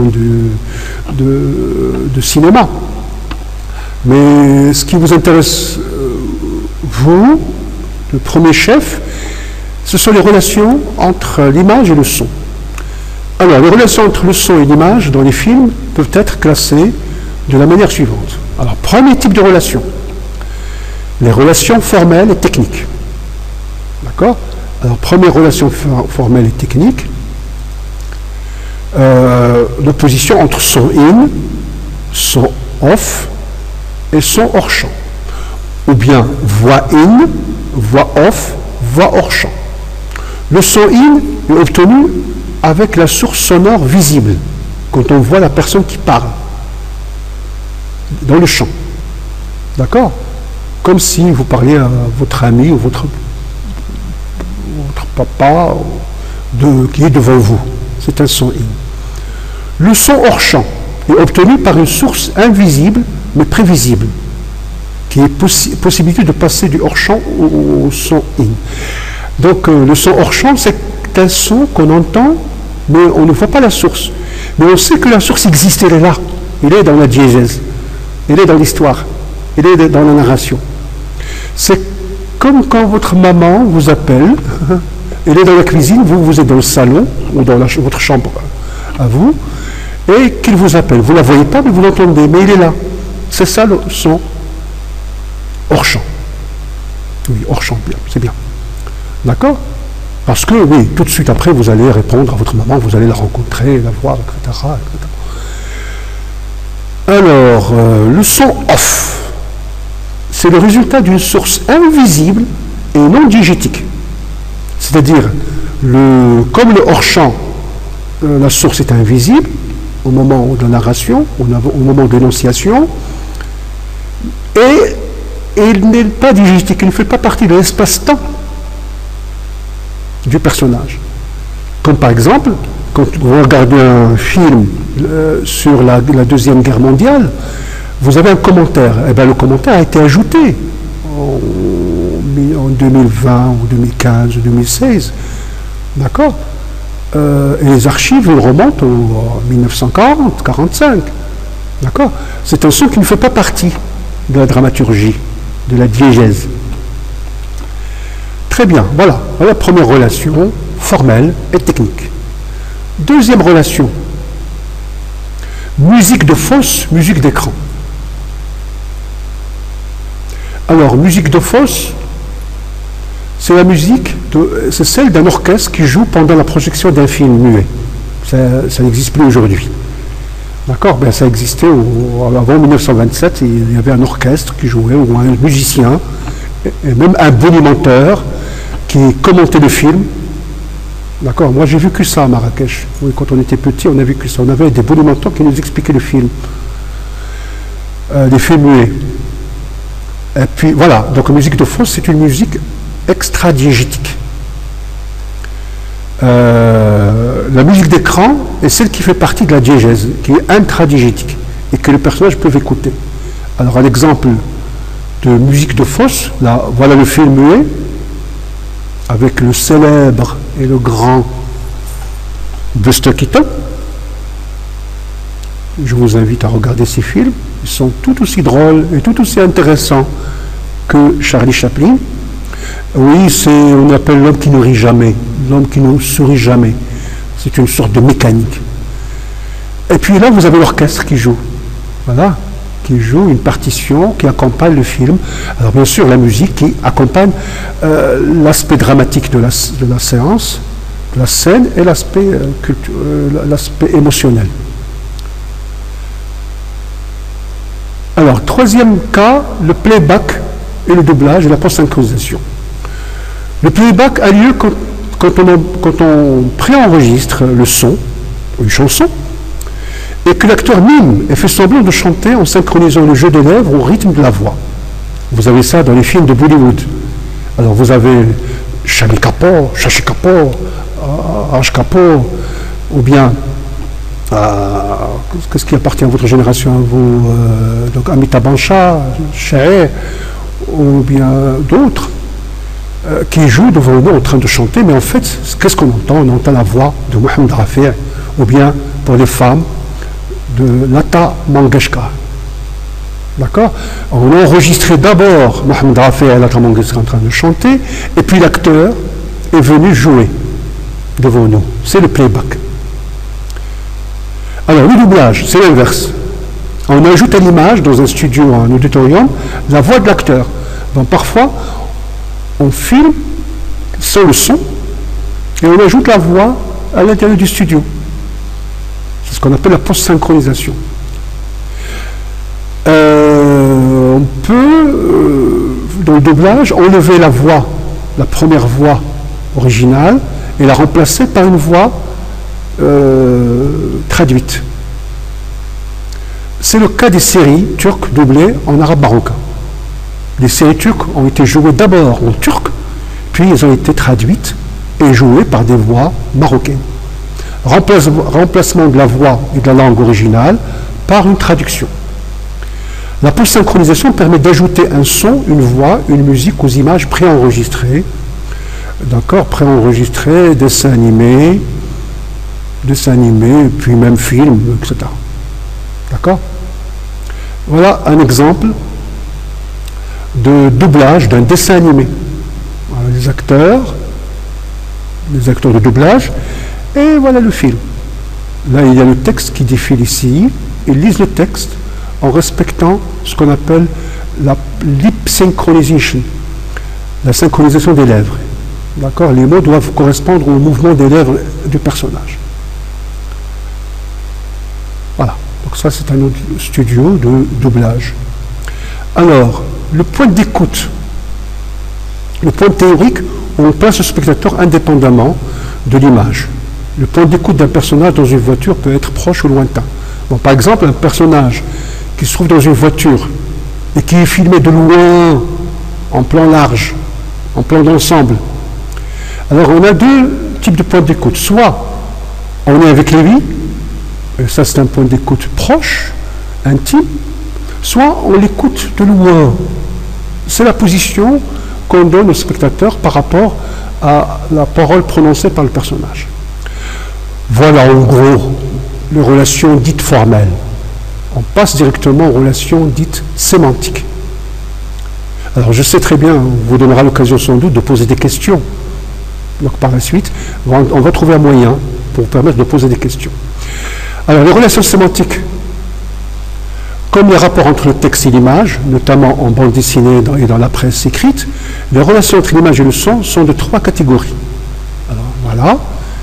de cinéma. Mais ce qui vous intéresse, vous, le premier chef, ce sont les relations entre l'image et le son. Alors, les relations entre le son et l'image dans les films peuvent être classées de la manière suivante. Alors, premier type de relation, les relations formelles et techniques. D'accord? Alors, première relation formelle et technique, l'opposition entre son in, son off et son hors champ. Ou bien voix in, voix off, voix hors champ. Le son in est obtenu avec la source sonore visible, quand on voit la personne qui parle dans le champ. D'accord? Comme si vous parliez à votre ami ou votre papa qui est devant vous. C'est un son in. Le son hors champ est obtenu par une source invisible mais prévisible, qui est possibilité de passer du hors champ au son in. Donc le son hors champ, c'est un son qu'on entend, mais on ne voit pas la source. Mais on sait que la source existe, elle est là. Elle est dans la diégèse, elle est dans l'histoire, elle est dans la narration. C'est comme quand votre maman vous appelle, elle est dans la cuisine, vous êtes dans le salon, ou dans votre chambre à vous, et qu'il vous appelle. Vous ne la voyez pas, mais vous l'entendez, mais il est là. C'est ça le son hors champ. Oui, hors champ, bien, c'est bien. D'accord? Parce que, oui, tout de suite après, vous allez répondre à votre maman, vous allez la rencontrer, la voir, etc. etc. Alors, le son off, c'est le résultat d'une source invisible et non diégétique. C'est-à-dire, comme le hors-champ, la source est invisible au moment de la narration, au moment de l'énonciation, et il n'est pas diégétique, il ne fait pas partie de l'espace-temps du personnage. Comme par exemple, quand vous regardez un film sur la Deuxième Guerre mondiale, vous avez un commentaire. Eh bien, le commentaire a été ajouté en 2020 ou 2015 ou 2016. D'accord. Et les archives remontent en 1940, 45. D'accord. C'est un son qui ne fait pas partie de la dramaturgie, de la diégèse. Très bien, voilà la première relation, formelle et technique. Deuxième relation, musique de fosse, musique d'écran. Alors, musique de fosse, c'est la musique, c'est celle d'un orchestre qui joue pendant la projection d'un film muet. Ça n'existe plus aujourd'hui. D'accord. Ben, ça existait avant 1927, il y avait un orchestre qui jouait, ou un musicien, et même un bonimenteur qui commentait le film. D'accord. Moi, j'ai vécu ça à Marrakech. Oui, quand on était petit, on a vécu ça. On avait des bonimenteurs qui nous expliquaient le film. Des films muets. Et puis, voilà. Donc, la musique de fosse, c'est une musique extra-diégétique. La musique d'écran est celle qui fait partie de la diégèse, qui est intradiégétique et que les personnages peuvent écouter. Alors, un exemple de musique de fosse, là, voilà le film muet, avec le célèbre et le grand Buster Keaton. Je vous invite à regarder ces films. Ils sont tout aussi drôles et tout aussi intéressants que Charlie Chaplin. Oui, on appelle l'homme qui ne rit jamais, l'homme qui ne sourit jamais. C'est une sorte de mécanique. Et puis là, vous avez l'orchestre qui joue. Voilà, qui joue une partition qui accompagne le film. Alors bien sûr, la musique qui accompagne l'aspect dramatique de la séance, de la scène et l'aspect émotionnel. Alors, troisième cas, le playback et le doublage et la post-synchronisation. Le playback a lieu quand on préenregistre le son, une chanson, et que l'acteur mime et fait semblant de chanter en synchronisant le jeu des lèvres au rythme de la voix. Vous avez ça dans les films de Bollywood. Alors vous avez Shami Kapoor, Shashi Kapoor, Raj Kapoor, ou bien qu'est-ce qui appartient à votre génération, à vous, donc Amitabh Bachchan, Cher, ou bien d'autres qui jouent devant nous en train de chanter, mais en fait, qu'est-ce qu'on entend? On entend la voix de Mohamed Rafi, ou bien pour les femmes de Lata Mangeshkar. D'accord? On a enregistré d'abord Mohamed Rafi et Lata Mangeshkar en train de chanter, et puis l'acteur est venu jouer devant nous. C'est le playback. Alors, le doublage, c'est l'inverse. On ajoute à l'image, dans un studio, un auditorium, la voix de l'acteur. Donc, parfois, on filme sans le son, et on ajoute la voix à l'intérieur du studio. C'est ce qu'on appelle la post-synchronisation. On peut, dans le doublage, enlever la voix, la première voix originale, et la remplacer par une voix traduite. C'est le cas des séries turques doublées en arabe marocain. Les séries turques ont été jouées d'abord en turc, puis elles ont été traduites et jouées par des voix marocaines. Remplacement de la voix et de la langue originale par une traduction. La post-synchronisation permet d'ajouter un son, une voix, une musique aux images préenregistrées. D'accord, préenregistrées, dessins animés, puis même films, etc. D'accord? Voilà un exemple de doublage d'un dessin animé. Voilà les acteurs de doublage, et voilà le film. Là, il y a le texte qui défile ici. Ils lisent le texte en respectant ce qu'on appelle la lip synchronization, la synchronisation des lèvres. D'accord? Les mots doivent correspondre au mouvement des lèvres du personnage. Voilà. Donc ça, c'est un autre studio de doublage. Alors, le point d'écoute, le point théorique, on place le spectateur indépendamment de l'image. Le point d'écoute d'un personnage dans une voiture peut être proche ou lointain. Bon, par exemple, un personnage qui se trouve dans une voiture et qui est filmé de loin, en plan large, en plan d'ensemble. Alors, on a deux types de points d'écoute. Soit on est avec lui, et ça c'est un point d'écoute proche, intime, soit on l'écoute de loin. C'est la position qu'on donne au spectateur par rapport à la parole prononcée par le personnage. Voilà en gros les relations dites formelles. On passe directement aux relations dites sémantiques. Alors je sais très bien, on vous donnera l'occasion sans doute de poser des questions. Donc par la suite, on va trouver un moyen pour permettre de poser des questions. Alors les relations sémantiques, comme les rapports entre le texte et l'image, notamment en bande dessinée et dans la presse écrite, les relations entre l'image et le son sont de 3 catégories. Alors voilà,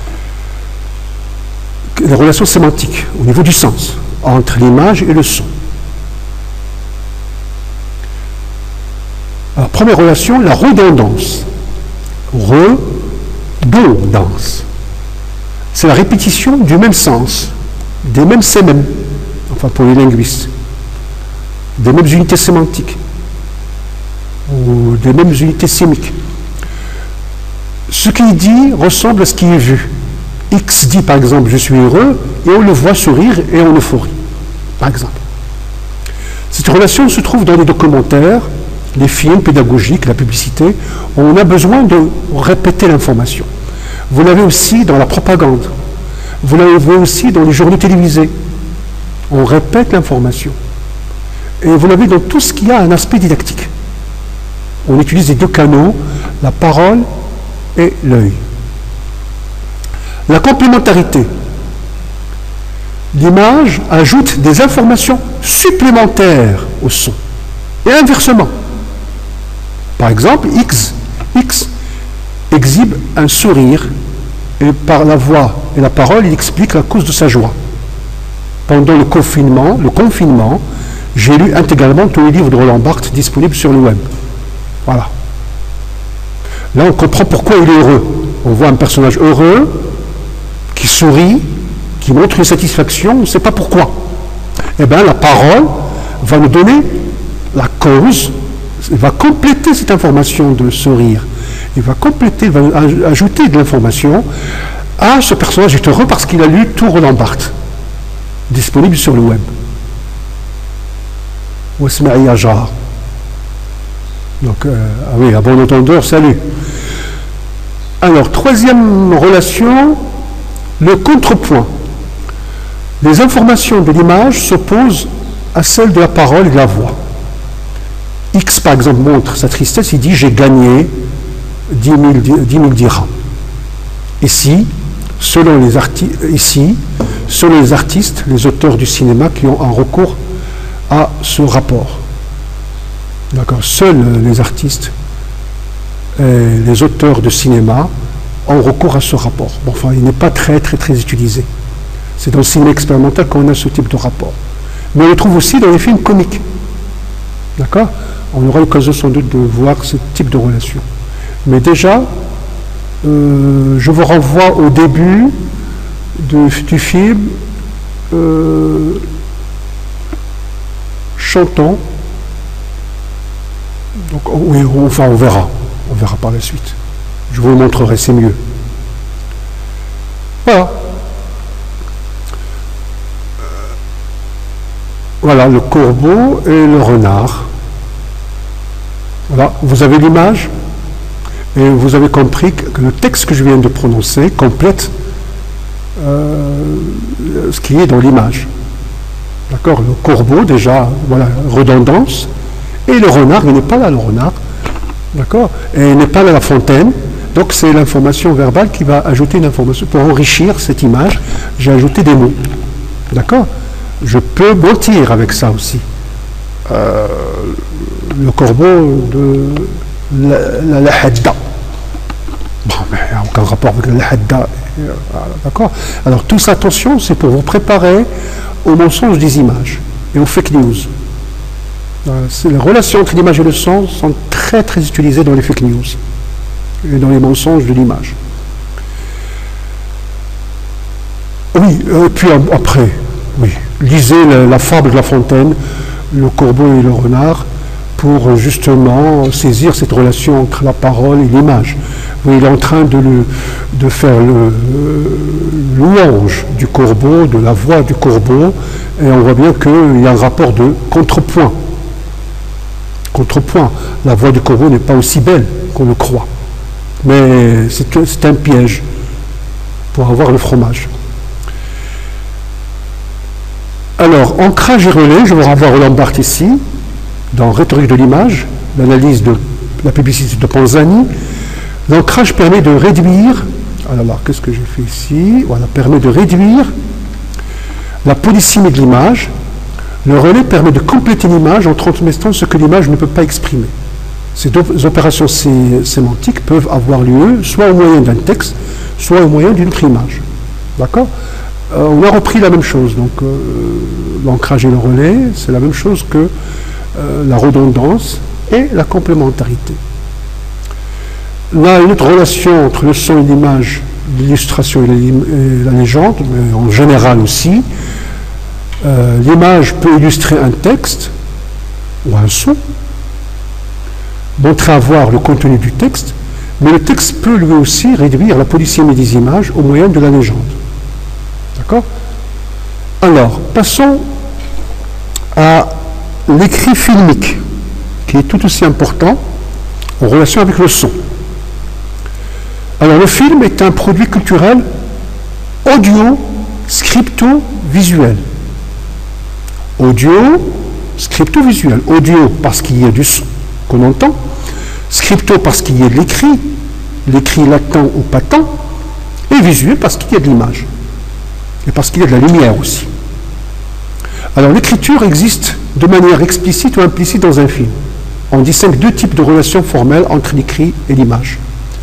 les relations sémantiques au niveau du sens, entre l'image et le son. Alors, première relation, la redondance. Redondance. C'est la répétition du même sens, des mêmes sémèmes, enfin pour les linguistes, des mêmes unités sémantiques, ou des mêmes unités sémiques. Ce qui est dit ressemble à ce qui est vu. X dit par exemple je suis heureux, et on le voit sourire et en euphorie, par exemple. Cette relation se trouve dans les documentaires, les films pédagogiques, la publicité. On a besoin de répéter l'information. Vous l'avez aussi dans la propagande. Vous l'avez aussi dans les journaux télévisés. On répète l'information. Et vous l'avez dans tout ce qui a un aspect didactique. On utilise les 2 canaux, la parole et l'œil. La complémentarité. L'image ajoute des informations supplémentaires au son. Et inversement. Par exemple, X exhibe un sourire et par la voix et la parole, il explique la cause de sa joie. Pendant le confinement, j'ai lu intégralement tous les livres de Roland Barthes disponibles sur le web. Voilà. Là, on comprend pourquoi il est heureux. On voit un personnage heureux, qui sourit, qui montre une satisfaction, on ne sait pas pourquoi. Eh bien, la parole va nous donner la cause. Il va compléter cette information de sourire. Il va ajouter de l'information. Ah, ce personnage est heureux parce qu'il a lu tout Roland Barthes, disponible sur le web. Donc, ah oui, à bon entendeur, salut. Alors, 3e relation, le contrepoint. Les informations de l'image s'opposent à celles de la parole et de la voix. X, par exemple, montre sa tristesse, il dit « j'ai gagné 10 000 dirhams ». Ici, selon les artistes, les auteurs du cinéma qui ont un recours à ce rapport. D'accord. Seuls les artistes et les auteurs de cinéma ont recours à ce rapport. Bon, enfin, il n'est pas très utilisé. C'est dans le cinéma expérimental qu'on a ce type de rapport. Mais on le trouve aussi dans les films comiques. D'accord. On aura l'occasion sans doute de voir ce type de relation. Mais déjà, je vous renvoie au début du film Chantons. Donc, oui, enfin, on verra par la suite. Je vous le montrerai, c'est mieux. Voilà. Voilà le corbeau et le renard. Voilà, vous avez l'image et vous avez compris que le texte que je viens de prononcer complète ce qui est dans l'image. D'accord. Le corbeau, déjà, voilà, redondance. Et le renard, il n'est pas là, le renard. D'accord. Et il n'est pas là, la fontaine. Donc c'est l'information verbale qui va ajouter une information. Pour enrichir cette image, j'ai ajouté des mots. D'accord. Je peux mentir avec ça aussi. Le corbeau de la lahadda. Bon, mais il n'y a aucun rapport avec la lahadda. D'accord. Alors tout ça, attention, c'est pour vous préparer au mensonge des images et aux fake news. Les relations entre l'image et le son sont très utilisées dans les fake news et dans les mensonges de l'image. Oui, et puis après, oui, lisez la fable de La Fontaine, le corbeau et le renard, pour justement saisir cette relation entre la parole et l'image. Oui, il est en train de faire le louange du corbeau, de la voix du corbeau, et on voit bien qu'il y a un rapport de contrepoint. Contrepoint. La voix du corbeau n'est pas aussi belle qu'on le croit. Mais c'est un piège pour avoir le fromage. Alors, ancrage et relais, je vous renvoie à Roland Barthes ici, dans Rhétorique de l'image, l'analyse de la publicité de Panzani. L'ancrage permet de réduire, alors qu'est-ce que j'ai fait ici? Voilà, permet de réduire la polysémie de l'image. Le relais permet de compléter l'image en transmettant ce que l'image ne peut pas exprimer. Ces deux opérations sémantiques peuvent avoir lieu soit au moyen d'un texte, soit au moyen d'une autre image. D'accord? On a repris la même chose. Donc, l'ancrage et le relais, c'est la même chose que la redondance et la complémentarité. Là, une autre relation entre le son et l'image, l'illustration et la légende, mais en général aussi. L'image peut illustrer un texte ou un son, montrer à voir le contenu du texte, mais le texte peut lui aussi réduire la polysémie des images au moyen de la légende. D'accord? Alors, passons à l'écrit filmique, qui est tout aussi important en relation avec le son. Alors, le film est un produit culturel audio, scripto-visuel. Audio, scripto-visuel. Audio parce qu'il y a du son qu'on entend, scripto parce qu'il y a de l'écrit latent ou patent, et visuel parce qu'il y a de l'image, et parce qu'il y a de la lumière aussi. Alors l'écriture existe de manière explicite ou implicite dans un film. On distingue deux types de relations formelles entre l'écrit et l'image.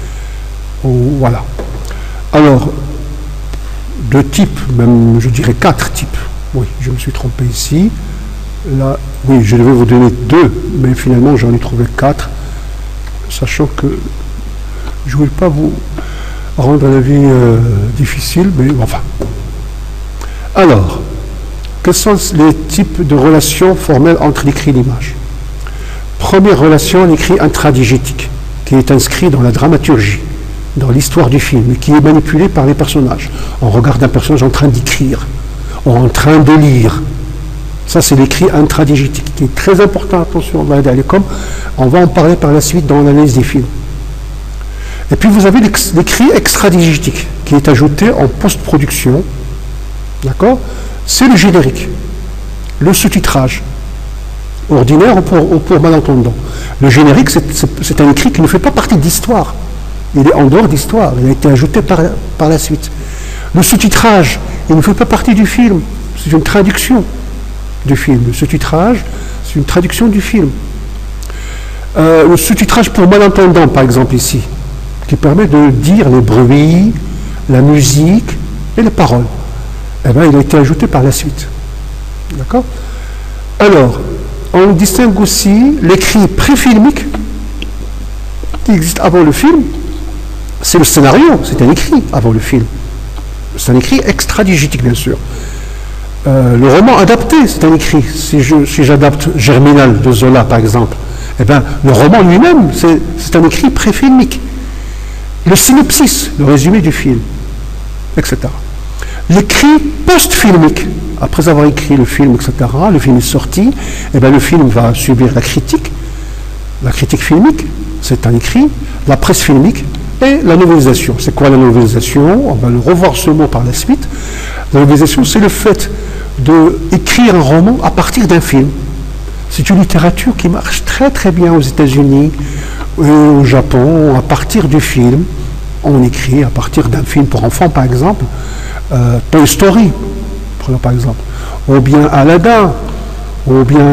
Voilà. Alors, deux types, même je dirais 4 types. Oui, je me suis trompé ici. Là, oui, je devais vous donner 2, mais finalement j'en ai trouvé 4, sachant que je ne voulais pas vous rendre la vie difficile, mais enfin. Alors, quels sont les types de relations formelles entre l'écrit et l'image? Première relation, l'écrit intradigétique, qui est inscrit dans la dramaturgie, dans l'histoire du film, et qui est manipulé par les personnages. On regarde un personnage en train d'écrire, en train de lire. Ça, c'est l'écrit intradigétique, qui est très important, attention, on va en parler par la suite dans l'analyse des films. Et puis vous avez l'écrit extradigétique, qui est ajouté en post-production. D'accord? C'est le générique, le sous-titrage, ordinaire ou pour malentendant. Le générique, c'est un écrit qui ne fait pas partie de l'histoire. Il est en dehors d'histoire, il a été ajouté par la suite. Le sous-titrage, il ne fait pas partie du film, c'est une traduction du film. Le sous-titrage, c'est une traduction du film. Le sous-titrage pour malentendant, par exemple, ici, qui permet de dire les bruits, la musique et les paroles. Eh bien, il a été ajouté par la suite. D'accord? Alors, on distingue aussi l'écrit pré-filmique qui existe avant le film. C'est le scénario, c'est un écrit avant le film. C'est un écrit extradigétique, bien sûr. Le roman adapté, c'est un écrit. Si j'adapte Germinal de Zola, par exemple, eh bien, le roman lui-même, c'est un écrit pré-filmique. Le synopsis, le résumé du film, etc. L'écrit post-filmique, après avoir écrit le film, etc., le film est sorti, eh bien, le film va subir la critique filmique, c'est un écrit, la presse filmique, et la novélisation. C'est quoi la novélisation? On va le revoir ce mot par la suite. La novélisation, c'est le fait d'écrire un roman à partir d'un film. C'est une littérature qui marche très très bien aux États-Unis et au Japon. À partir du film, on écrit à partir d'un film pour enfants, par exemple, Toy Story, prenons par exemple, ou bien Aladdin, ou bien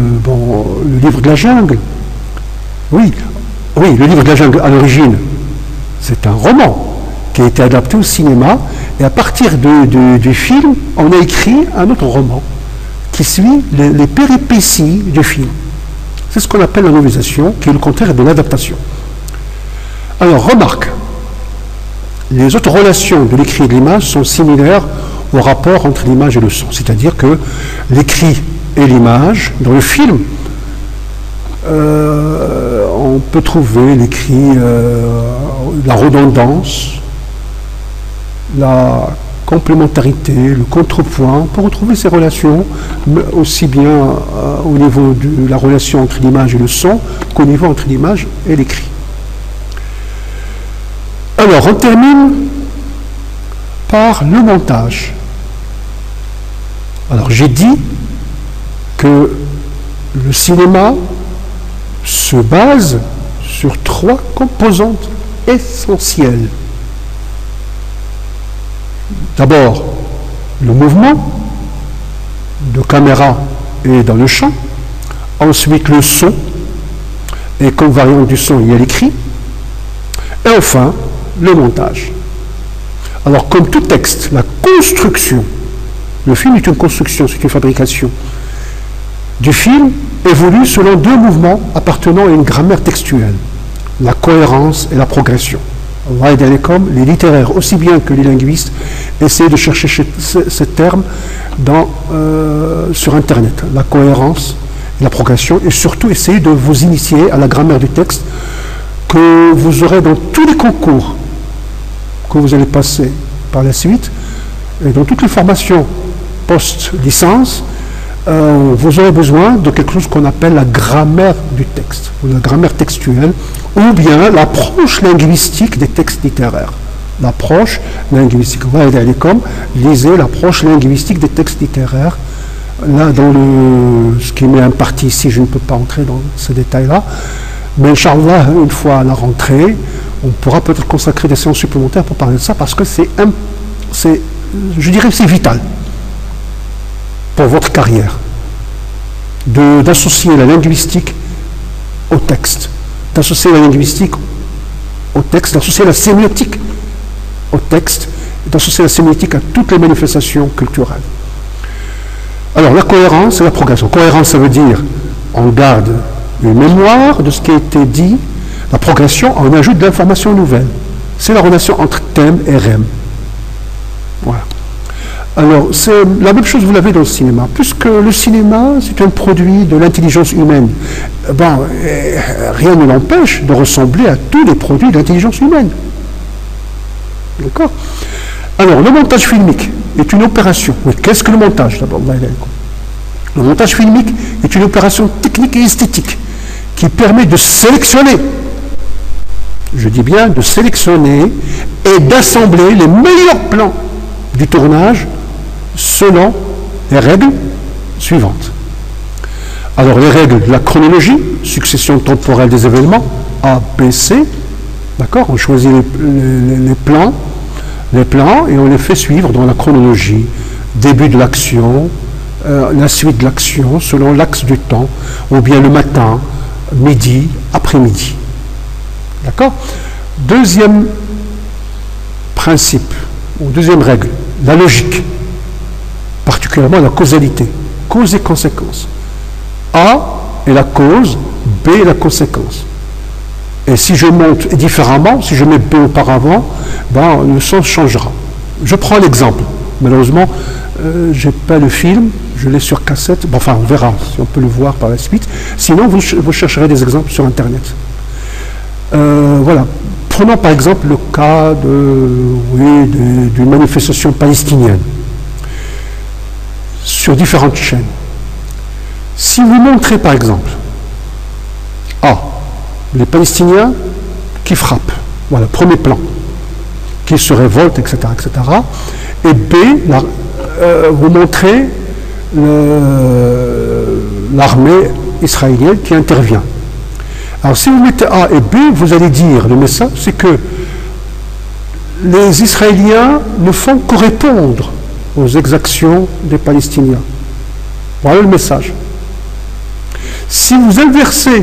le livre de la jungle. Oui, le livre de la jungle à l'origine, c'est un roman qui a été adapté au cinéma, et à partir du film, on a écrit un autre roman qui suit les péripéties du film. C'est ce qu'on appelle la novélisation, qui est le contraire de l'adaptation. Alors, remarque, les autres relations de l'écrit et de l'image sont similaires au rapport entre l'image et le son. C'est-à-dire que l'écrit et l'image, dans le film, on peut trouver l'écrit la redondance, la complémentarité, le contrepoint. On peut retrouver ces relations aussi bien au niveau de la relation entre l'image et le son qu'au niveau entre l'image et l'écrit. Alors, on termine par le montage. Alors, j'ai dit que le cinéma se base sur 3 composantes essentielles. D'abord, le mouvement de caméra et dans le champ. Ensuite, le son. Et comme variante du son, il y a l'écrit. Et enfin, le montage. Alors, comme tout texte, la construction, le film est une construction, c'est une fabrication du film, évolue selon 2 mouvements appartenant à une grammaire textuelle, la cohérence et la progression. Les littéraires, aussi bien que les linguistes, essayent de chercher ces termes sur Internet, la cohérence et la progression, et surtout essayez de vous initier à la grammaire du texte que vous aurez dans tous les concours que vous allez passer par la suite, et dans toutes les formations post-licence. Vous aurez besoin de quelque chose qu'on appelle la grammaire du texte, ou la grammaire textuelle, ou bien l'approche linguistique des textes littéraires. L'approche linguistique. Lisez l'approche linguistique des textes littéraires. Là, dans ce qui m'est imparti ici, je ne peux pas entrer dans ces détails-là. Mais Inch'Allah, une fois à la rentrée, on pourra peut-être consacrer des séances supplémentaires pour parler de ça, parce que je dirais que c'est vital pour votre carrière, d'associer la linguistique au texte, d'associer la linguistique au texte, d'associer la sémiotique au texte, d'associer la sémiotique à toutes les manifestations culturelles. Alors, la cohérence et la progression. Cohérence, ça veut dire on garde une mémoire de ce qui a été dit. La progression, on ajoute de l'information nouvelle. C'est la relation entre thème et rem. Voilà. Alors, c'est la même chose, vous l'avez dans le cinéma. Puisque le cinéma, c'est un produit de l'intelligence humaine, rien ne l'empêche de ressembler à tous les produits de l'intelligence humaine. D'accord? Alors, le montage filmique est une opération. Oui, qu'est-ce que le montage, d'abord? Le montage filmique est une opération technique et esthétique qui permet de sélectionner, je dis bien de sélectionner et d'assembler les meilleurs plans du tournage selon les règles suivantes. Alors, les règles de la chronologie, succession temporelle des événements, A, B, C, d'accord? On choisit les plans et on les fait suivre dans la chronologie, début de l'action, la suite de l'action selon l'axe du temps, ou bien le matin, midi, après-midi. D'accord? Deuxième principe, ou deuxième règle, la logique, particulièrement la causalité, cause et conséquence. A est la cause, B est la conséquence. Et si je monte différemment, si je mets B auparavant, le sens changera. Je prends l'exemple. Malheureusement, je n'ai pas le film, je l'ai sur cassette. On verra si on peut le voir par la suite. Sinon, vous chercherez des exemples sur Internet. Voilà. Prenons par exemple le cas d'une manifestation palestinienne sur différentes chaînes. Si vous montrez par exemple les Palestiniens qui frappent, voilà, premier plan, qui se révoltent, etc., et B, vous montrez l'armée israélienne qui intervient. Alors si vous mettez A et B, vous allez dire, le message, c'est que les Israéliens ne font que répondre aux exactions des Palestiniens. Voilà le message. Si vous inversez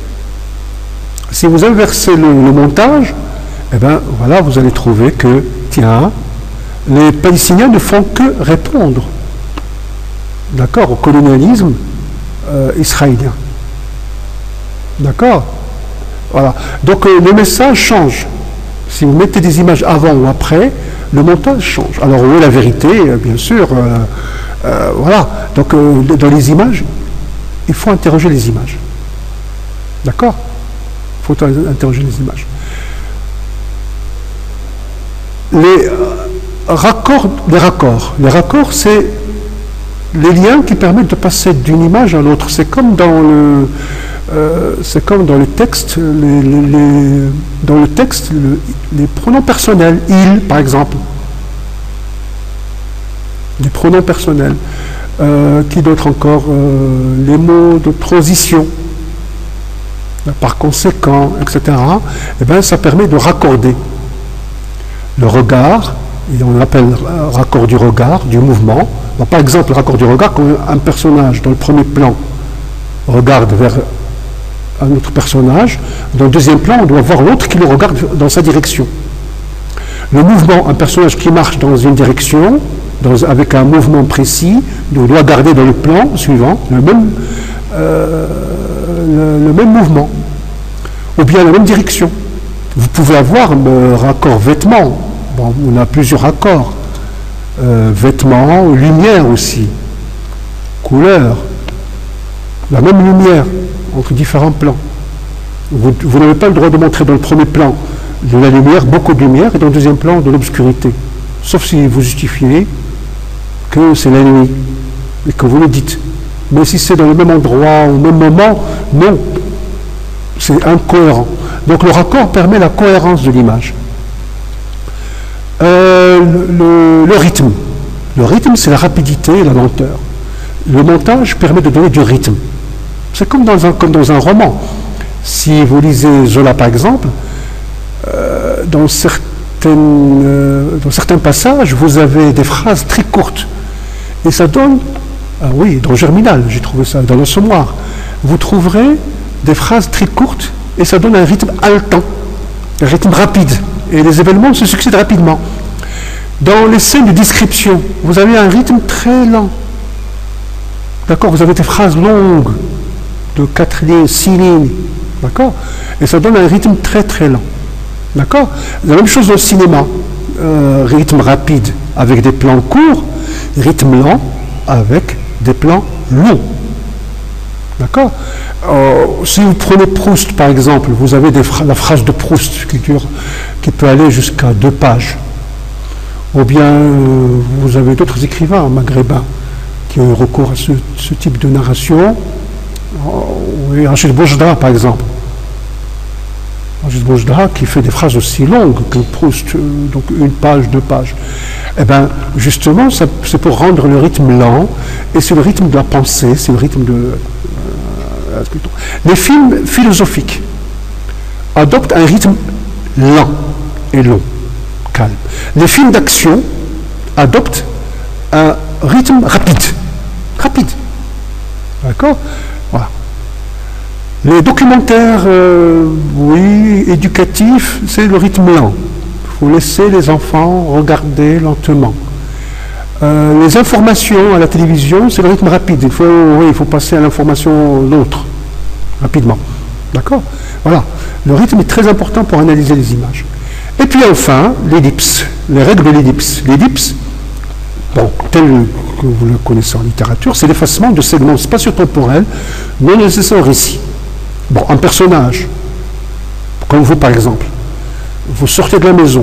le montage, voilà, vous allez trouver que, les Palestiniens ne font que répondre, d'accord, au colonialisme israélien. D'accord? Voilà. Donc le message change. Si vous mettez des images avant ou après, le montage change. Alors où est la vérité? Bien sûr. Voilà. Donc dans les images, il faut interroger les images. D'accord? Il faut interroger les images. les raccords, les raccords, c'est les liens qui permettent de passer d'une image à l'autre. C'est comme dans le texte, les pronoms personnels, il par exemple, les pronoms personnels, qui d'autre encore, les mots de transition, par conséquent, etc. Et bien, ça permet de raccorder le regard, et on appelle raccord du regard, du mouvement. Bon, par exemple, le raccord du regard, quand un personnage dans le premier plan regarde vers un autre personnage, dans le deuxième plan, on doit voir l'autre qui le regarde dans sa direction. Le mouvement, un personnage qui marche dans une direction, avec un mouvement précis, doit garder dans le plan suivant le même mouvement, ou bien la même direction. Vous pouvez avoir le raccord vêtements. Bon, on a plusieurs raccords. Vêtements, lumière aussi, couleur, la même lumière entre différents plans. Vous n'avez pas le droit de montrer dans le premier plan de la lumière, beaucoup de lumière, et dans le deuxième plan de l'obscurité. Sauf si vous justifiez que c'est la nuit et que vous le dites. Mais si c'est dans le même endroit, au même moment, non. C'est incohérent. Donc le raccord permet la cohérence de l'image. Le rythme. Le rythme, c'est la rapidité et la lenteur. Le montage permet de donner du rythme. C'est comme dans un roman. Si vous lisez Zola, par exemple, dans certains passages, vous avez des phrases très courtes. Et ça donne... Ah oui, dans Germinal, j'ai trouvé ça, dans l'Assommoir. Vous trouverez des phrases très courtes et ça donne un rythme haletant, un rythme rapide. Et les événements se succèdent rapidement. Dans les scènes de description, vous avez un rythme très lent. D'accord? Vous avez des phrases longues, de 4 lignes, 6 lignes. D'accord? Et ça donne un rythme très très lent. D'accord? La même chose dans le cinéma. Rythme rapide avec des plans courts, rythme lent avec des plans longs. D'accord? Si vous prenez Proust, par exemple, vous avez la phrase de Proust qui peut aller jusqu'à 2 pages. Ou bien vous avez d'autres écrivains maghrébins qui ont eu recours à ce type de narration. Rachid Boujda, par exemple. Rachid Boujda qui fait des phrases aussi longues que Proust, donc 1 page, 2 pages. Eh bien, justement, c'est pour rendre le rythme lent, et c'est le rythme de la pensée, c'est le rythme de... Les films philosophiques adoptent un rythme lent et long, calme. Les films d'action adoptent un rythme rapide. Rapide. D'accord? Voilà. Les documentaires, oui, éducatifs, c'est le rythme lent. Il faut laisser les enfants regarder lentement. Les informations à la télévision, c'est le rythme rapide. Il faut passer à l'information l'autre, rapidement. D'accord? Voilà. Le rythme est très important pour analyser les images. Et puis enfin, l'ellipse, les règles de l'ellipse. L'ellipse, bon, tel que vous le connaissez en littérature, c'est l'effacement de segments spatio-temporels non nécessaires au récit. Bon, un personnage, comme vous par exemple, vous sortez de la maison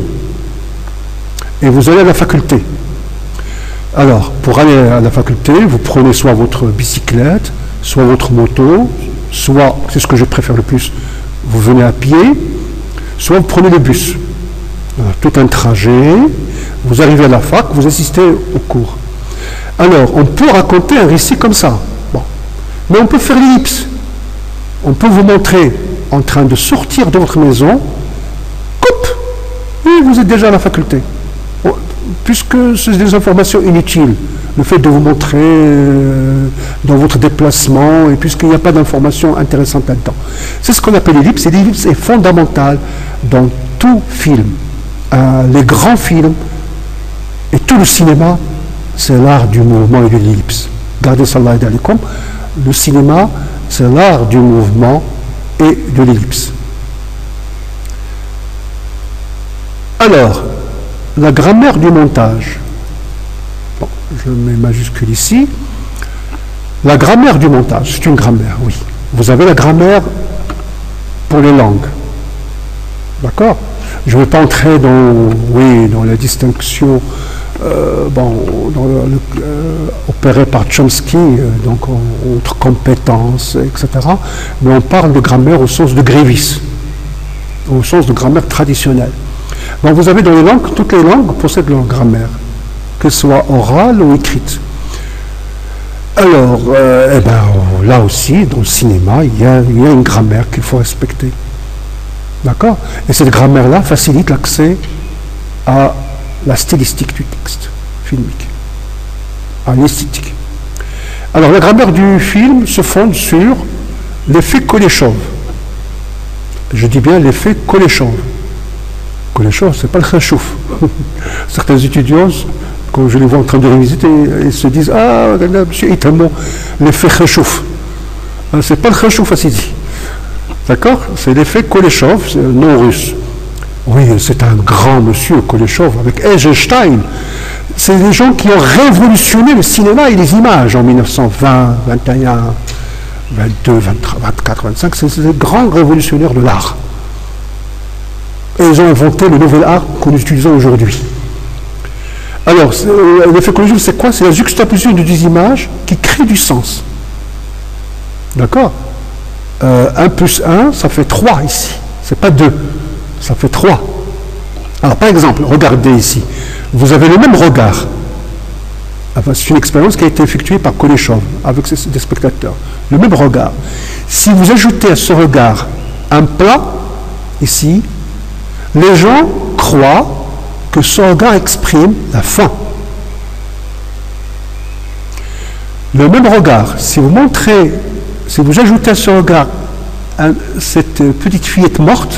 et vous allez à la faculté. Alors, pour aller à la faculté, vous prenez soit votre bicyclette, soit votre moto, soit, c'est ce que je préfère le plus, vous venez à pied, soit vous prenez le bus. Voilà, tout un trajet, vous arrivez à la fac, vous assistez au cours. Alors, on peut raconter un récit comme ça. Bon. Mais on peut faire l'ellipse. On peut vous montrer en train de sortir de votre maison, coupe, et vous êtes déjà à la faculté. Puisque c'est des informations inutiles, le fait de vous montrer dans votre déplacement, et puisqu'il n'y a pas d'informations intéressantes là-dedans. C'est ce qu'on appelle l'ellipse, et l'ellipse est fondamentale dans tout film. Les grands films et tout le cinéma, c'est l'art du mouvement et de l'ellipse. Gardez ça là, le cinéma, c'est l'art du mouvement et de l'ellipse. Alors, la grammaire du montage. Bon, je mets majuscule ici. La grammaire du montage, c'est une grammaire, oui. Vous avez la grammaire pour les langues. D'accord? Je ne vais pas entrer dans la distinction opérée par Chomsky, donc entre compétences, etc. Mais on parle de grammaire au sens de Grévis, au sens de grammaire traditionnelle. Donc vous avez dans les langues, toutes les langues possèdent leur grammaire, qu'elle soit orale ou écrite. Alors, là aussi, dans le cinéma, il y a une grammaire qu'il faut respecter. D'accord? Et cette grammaire-là facilite l'accès à la stylistique du texte filmique, à l'esthétique. Alors, la grammaire du film se fonde sur l'effet Koléchov. Je dis bien l'effet Koléchov. Koléchov, c'est pas le Khachouf. Certains étudiants, quand je les vois en train de réviser, ils se disent « Ah, regardez, monsieur Itamon, l'effet Khachouf. » C'est pas le Khachouf à Sidi. D'accord? C'est l'effet Koléchov, c'est un nom russe. Oui, c'est un grand monsieur, Koléchov, avec Eisenstein. C'est des gens qui ont révolutionné le cinéma et les images en 1920, 21, 22, 23, 24, 25. C'est des grands révolutionnaires de l'art. Et ils ont inventé le nouvel art que nous utilisons aujourd'hui. Alors, l'effet Koléchov, c'est quoi? C'est la juxtaposition de deux images qui crée du sens. D'accord? 1 plus 1, ça fait 3 ici. C'est pas 2, ça fait 3. Alors, par exemple, regardez ici. Vous avez le même regard. Enfin, c'est une expérience qui a été effectuée par Koléchov avec des spectateurs. Le même regard. Si vous ajoutez à ce regard un plat, ici, les gens croient que ce regard exprime la faim. Le même regard, si vous ajoutez à ce regard cette petite fillette morte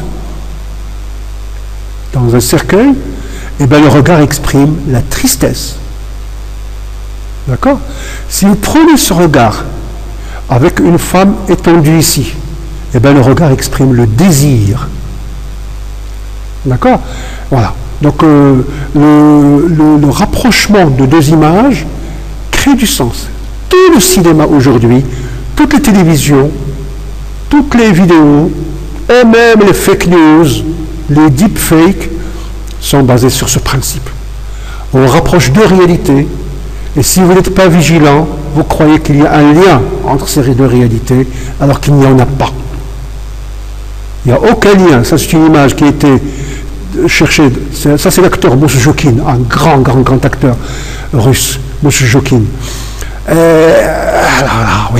dans un cercueil, et bien le regard exprime la tristesse. D'accord? Si vous prenez ce regard avec une femme étendue ici, et bien le regard exprime le désir. D'accord? Voilà. Donc le rapprochement de deux images crée du sens. Tout le cinéma aujourd'hui, toutes les télévisions, toutes les vidéos, et même les fake news, les deepfakes, sont basés sur ce principe. On rapproche deux réalités, et si vous n'êtes pas vigilant, vous croyez qu'il y a un lien entre ces deux réalités, alors qu'il n'y en a pas. Il n'y a aucun lien. Ça, c'est une image qui a été cherchée. Ça, c'est l'acteur Moussoujoukine, un grand acteur russe, Moussoujoukine. Oui.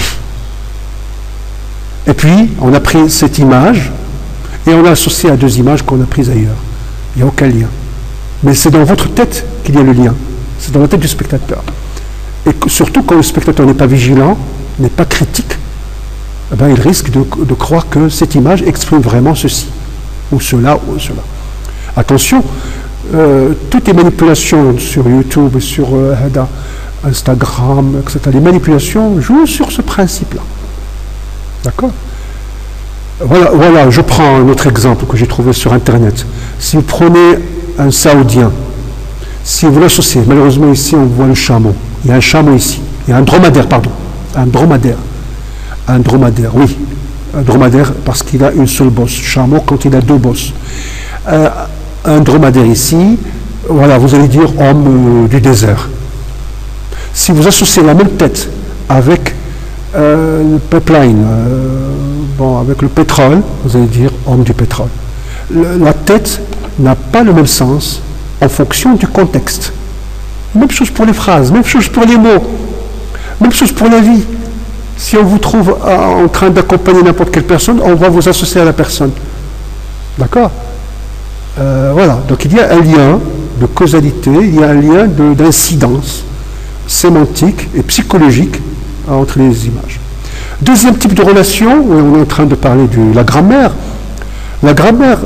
Et puis, on a pris cette image et on l'a associée à deux images qu'on a prises ailleurs. Il n'y a aucun lien. Mais c'est dans votre tête qu'il y a le lien. C'est dans la tête du spectateur. Et surtout quand le spectateur n'est pas vigilant, n'est pas critique, eh bien, il risque de croire que cette image exprime vraiment ceci, ou cela, ou cela. Attention, toutes les manipulations sur YouTube, sur Instagram, etc., les manipulations jouent sur ce principe-là. D'accord? Voilà, je prends un autre exemple que j'ai trouvé sur Internet. Si vous prenez un Saoudien, si vous l'associez, malheureusement ici on voit le chameau. Il y a un chameau ici. Il y a un dromadaire, pardon. Un dromadaire. Un dromadaire, oui. Un dromadaire parce qu'il a une seule bosse. Chameau quand il a deux bosses. Un dromadaire ici, voilà, vous allez dire homme du désert. Si vous associez la même tête avec le pipeline, avec le pétrole, vous allez dire homme du pétrole. La tête n'a pas le même sens en fonction du contexte. Même chose pour les phrases, même chose pour les mots, même chose pour la vie. Si on vous trouve en train d'accompagner n'importe quelle personne, on va vous associer à la personne. D'accord? Voilà, donc il y a un lien de causalité, il y a un lien d'incidence sémantique et psychologique entre les images. Deuxième type de relation, on est en train de parler de la grammaire. La grammaire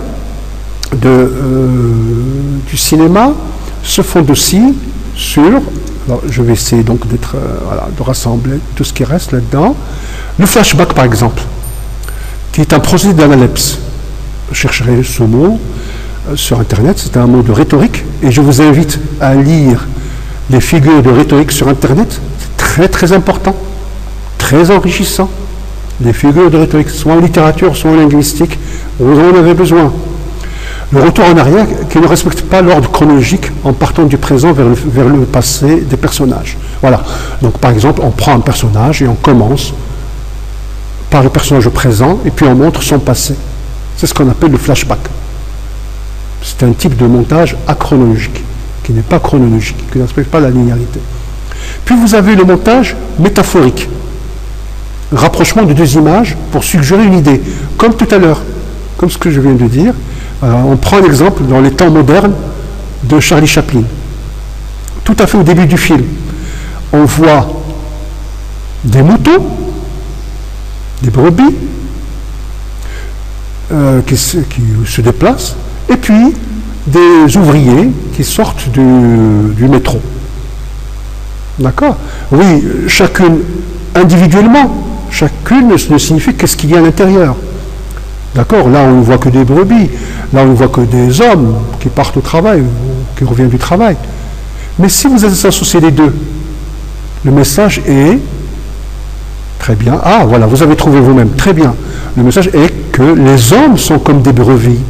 du cinéma se fonde aussi sur, alors je vais essayer donc de rassembler tout ce qui reste là-dedans, le flashback par exemple, qui est un procédé d'analepse. Je chercherai ce mot sur Internet, c'est un mot de rhétorique, et je vous invite à lire les figures de rhétorique sur Internet, c'est très très important, très enrichissant. Les figures de rhétorique, soit en littérature, soit en linguistique, vous en avez besoin. Le retour en arrière qui ne respecte pas l'ordre chronologique en partant du présent vers le passé des personnages. Voilà. Donc par exemple, on prend un personnage et on commence par le personnage au présent et puis on montre son passé. C'est ce qu'on appelle le flashback. C'est un type de montage achronologique, qui n'est pas chronologique, qui ne respecte pas la linéarité. Puis vous avez le montage métaphorique. Rapprochement de deux images pour suggérer une idée, comme tout à l'heure, comme ce que je viens de dire. On prend un exemple dans les temps modernes de Charlie Chaplin. Tout à fait au début du film, on voit des moutons, des brebis qui se déplacent, et puis des ouvriers qui sortent du métro. D'accord? Oui, chacune individuellement, chacune ne signifie qu'est-ce qu'il y a à l'intérieur. D'accord? Là, on ne voit que des brebis. Là, on ne voit que des hommes qui partent au travail, ou qui reviennent du travail. Mais si vous associez les deux, le message est très bien. Ah, voilà, vous avez trouvé vous-même. Très bien. Le message est que les hommes sont comme des brebis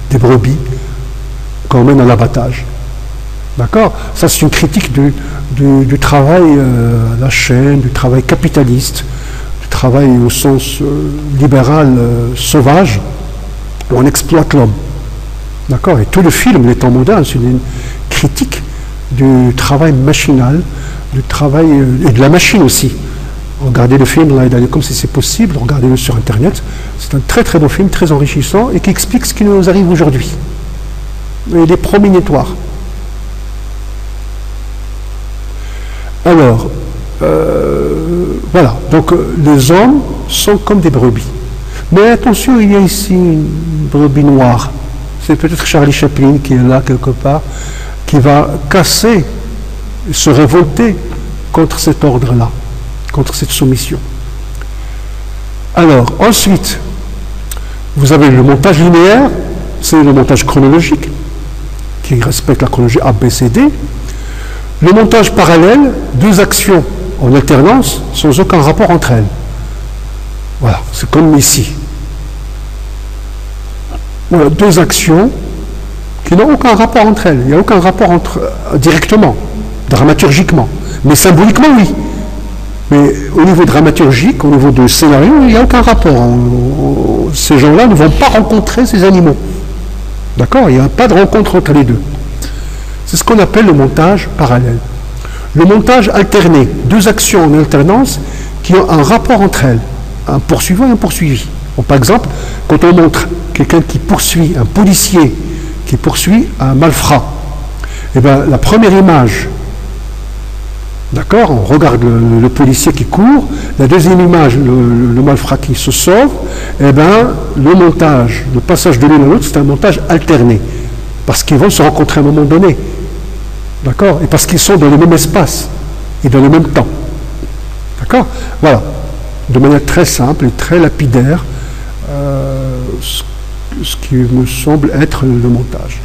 qu'on mène à l'abattage. D'accord? Ça, c'est une critique du travail à la chaîne, du travail capitaliste, du travail au sens libéral sauvage, où on exploite l'homme. D'accord? Et tout le film, les temps modernes, c'est une critique du travail machinal, du travail et de la machine aussi. Regardez le film comme si c'est possible, regardez-le sur Internet. C'est un très très beau film, très enrichissant et qui explique ce qui nous arrive aujourd'hui. Il est prominatoire. Alors, voilà, donc les hommes sont comme des brebis. Mais attention, il y a ici une brebis noire. C'est peut-être Charlie Chaplin qui est là quelque part, qui va casser, se révolter contre cet ordre-là, contre cette soumission. Alors, ensuite, vous avez le montage linéaire, c'est le montage chronologique, qui respecte la chronologie A, B, C, D. Le montage parallèle, deux actions en alternance, sans aucun rapport entre elles. Voilà, c'est comme ici. Voilà, deux actions qui n'ont aucun rapport entre elles. Il n'y a aucun rapport directement, dramaturgiquement. Mais symboliquement, oui. Mais au niveau dramaturgique, au niveau du scénario, il n'y a aucun rapport. Ces gens-là ne vont pas rencontrer ces animaux. D'accord? Il n'y a pas de rencontre entre les deux. C'est ce qu'on appelle le montage parallèle. Le montage alterné, deux actions en alternance qui ont un rapport entre elles, un poursuivant et un poursuivi. Bon, par exemple, quand on montre quelqu'un qui poursuit, un policier qui poursuit un malfrat, eh bien, la première image, d'accord, on regarde le policier qui court, la deuxième image, le malfrat qui se sauve, eh bien, le montage, le passage de l'une à l'autre, c'est un montage alterné, parce qu'ils vont se rencontrer à un moment donné. D'accord? Et parce qu'ils sont dans le même espace et dans le même temps. D'accord? Voilà. De manière très simple et très lapidaire, ce qui me semble être le montage.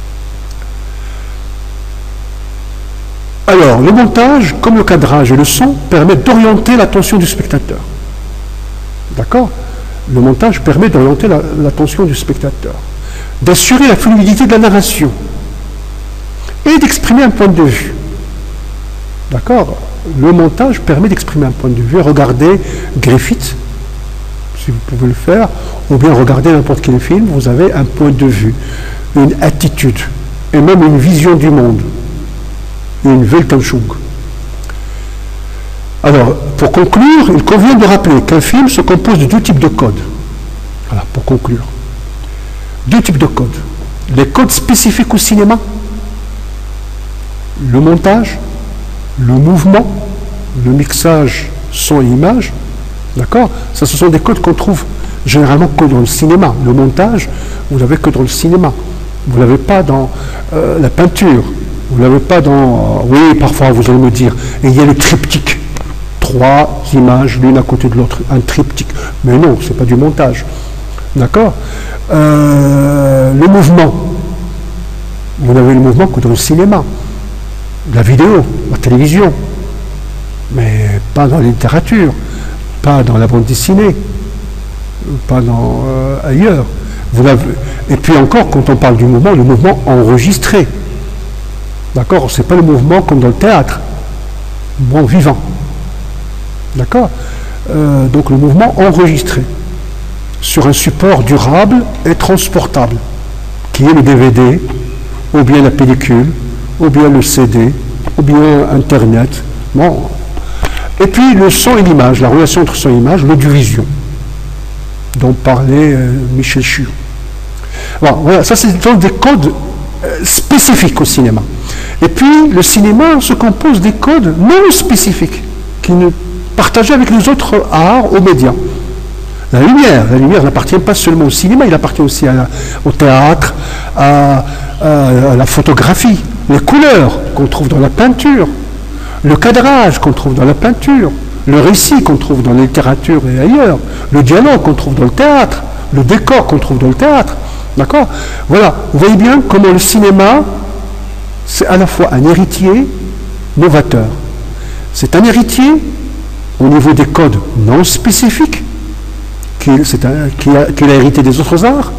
Alors, le montage, comme le cadrage et le son, permet d'orienter l'attention du spectateur. D'accord? Le montage permet d'orienter l'attention du spectateur, d'assurer la fluidité de la narration et d'exprimer un point de vue. D'accord? Le montage permet d'exprimer un point de vue. Regardez Griffith, si vous pouvez le faire, ou bien regardez n'importe quel film, vous avez un point de vue, une attitude, et même une vision du monde, une Weltanschauung. Alors, pour conclure, il convient de rappeler qu'un film se compose de deux types de codes. Voilà, pour conclure. Deux types de codes. Les codes spécifiques au cinéma, le montage, le mouvement, le mixage son et image, d'accord? Ça, ce sont des codes qu'on trouve généralement que dans le cinéma. Le montage, vous l'avez que dans le cinéma. Vous ne l'avez pas dans la peinture. Vous ne l'avez pas dans... oui, parfois, vous allez me dire, et il y a le triptyque. 3 images l'une à côté de l'autre, un triptyque. Mais non, ce n'est pas du montage. D'accord? Le mouvement. Vous n'avez le mouvement que dans le cinéma. La vidéo, la télévision, mais pas dans la littérature, pas dans la bande dessinée, pas dans ailleurs. Et puis encore, quand on parle du mouvement, le mouvement enregistré. D'accord? C'est pas le mouvement comme dans le théâtre. Le mouvement vivant. D'accord? Donc le mouvement enregistré sur un support durable et transportable, qui est le DVD, ou bien la pellicule, ou bien le CD, ou bien Internet. Bon. Et puis le son et l'image, la relation entre son et l'image, l'audiovisuel, dont parlait Michel Chiu. Bon, voilà, ça c'est donc des codes spécifiques au cinéma. Et puis le cinéma se compose des codes non spécifiques, qui ne partagés avec les autres arts, aux médias. La lumière n'appartient pas seulement au cinéma, il appartient aussi au théâtre, à la photographie, les couleurs qu'on trouve dans la peinture, le cadrage qu'on trouve dans la peinture, le récit qu'on trouve dans la littérature et ailleurs, le dialogue qu'on trouve dans le théâtre, le décor qu'on trouve dans le théâtre. D'accord? Voilà, vous voyez bien comment le cinéma, c'est à la fois un héritier novateur. C'est un héritier au niveau des codes non spécifiques qu'il a hérité des autres arts.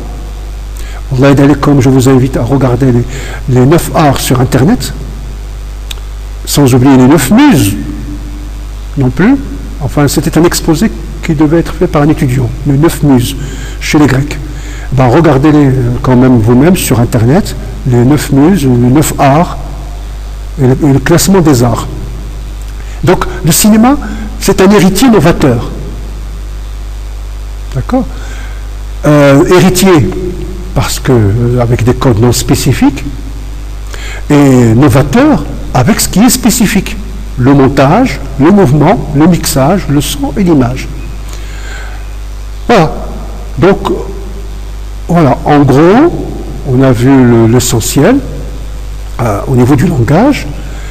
Comme je vous invite à regarder les 9 arts sur Internet, sans oublier les 9 muses non plus. Enfin, c'était un exposé qui devait être fait par un étudiant, les 9 muses chez les Grecs. Ben, regardez-les quand même vous-même sur Internet, les 9 muses, les 9 arts et le classement des arts. Donc le cinéma, c'est un héritier novateur. D'accord? Héritier, parce que avec des codes non spécifiques, et novateur avec ce qui est spécifique. Le montage, le mouvement, le mixage, le son et l'image. Voilà. Donc, voilà, en gros, on a vu l'essentiel au niveau du langage,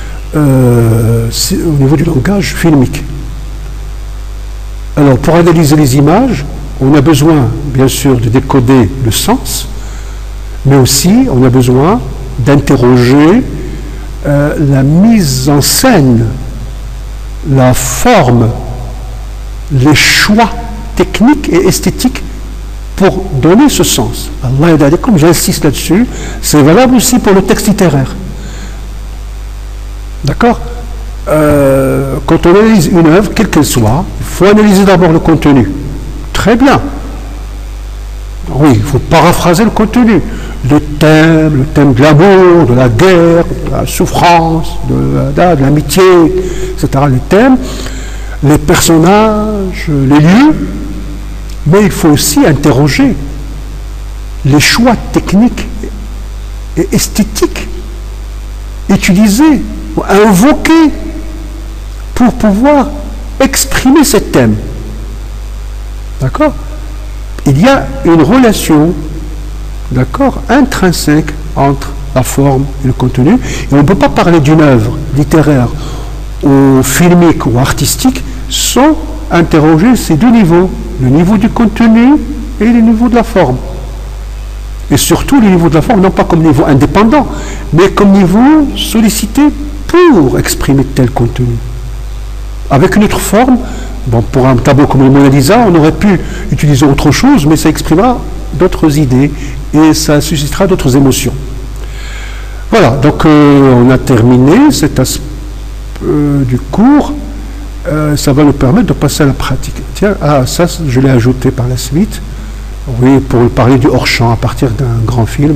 au niveau du langage filmique. Alors, pour analyser les images, on a besoin, bien sûr, de décoder le sens, mais aussi, on a besoin d'interroger la mise en scène, la forme, les choix techniques et esthétiques pour donner ce sens. Allah aide, comme j'insiste là-dessus, c'est valable aussi pour le texte littéraire. D'accord? Quand on analyse une œuvre, quelle qu'elle soit, il faut analyser d'abord le contenu. Très bien. Oui, il faut paraphraser le contenu. Le thème de l'amour, de la guerre, de la souffrance, de l'amitié, etc. Les thèmes, les personnages, les lieux. Mais il faut aussi interroger les choix techniques et esthétiques utilisés, invoqués pour pouvoir exprimer ces thèmes. D'accord? Il y a une relation, d'accord, intrinsèque entre la forme et le contenu. Et on ne peut pas parler d'une œuvre littéraire ou filmique ou artistique sans interroger ces deux niveaux, le niveau du contenu et le niveau de la forme. Et surtout le niveau de la forme, non pas comme niveau indépendant, mais comme niveau sollicité pour exprimer tel contenu. Avec une autre forme, bon, pour un tableau comme le Mona Lisa, on aurait pu utiliser autre chose, mais ça exprimera d'autres idées et ça suscitera d'autres émotions. Voilà, donc on a terminé cet aspect du cours. Ça va nous permettre de passer à la pratique. Tiens, ça, je l'ai ajouté par la suite. Oui, pour parler du hors-champ à partir d'un grand film.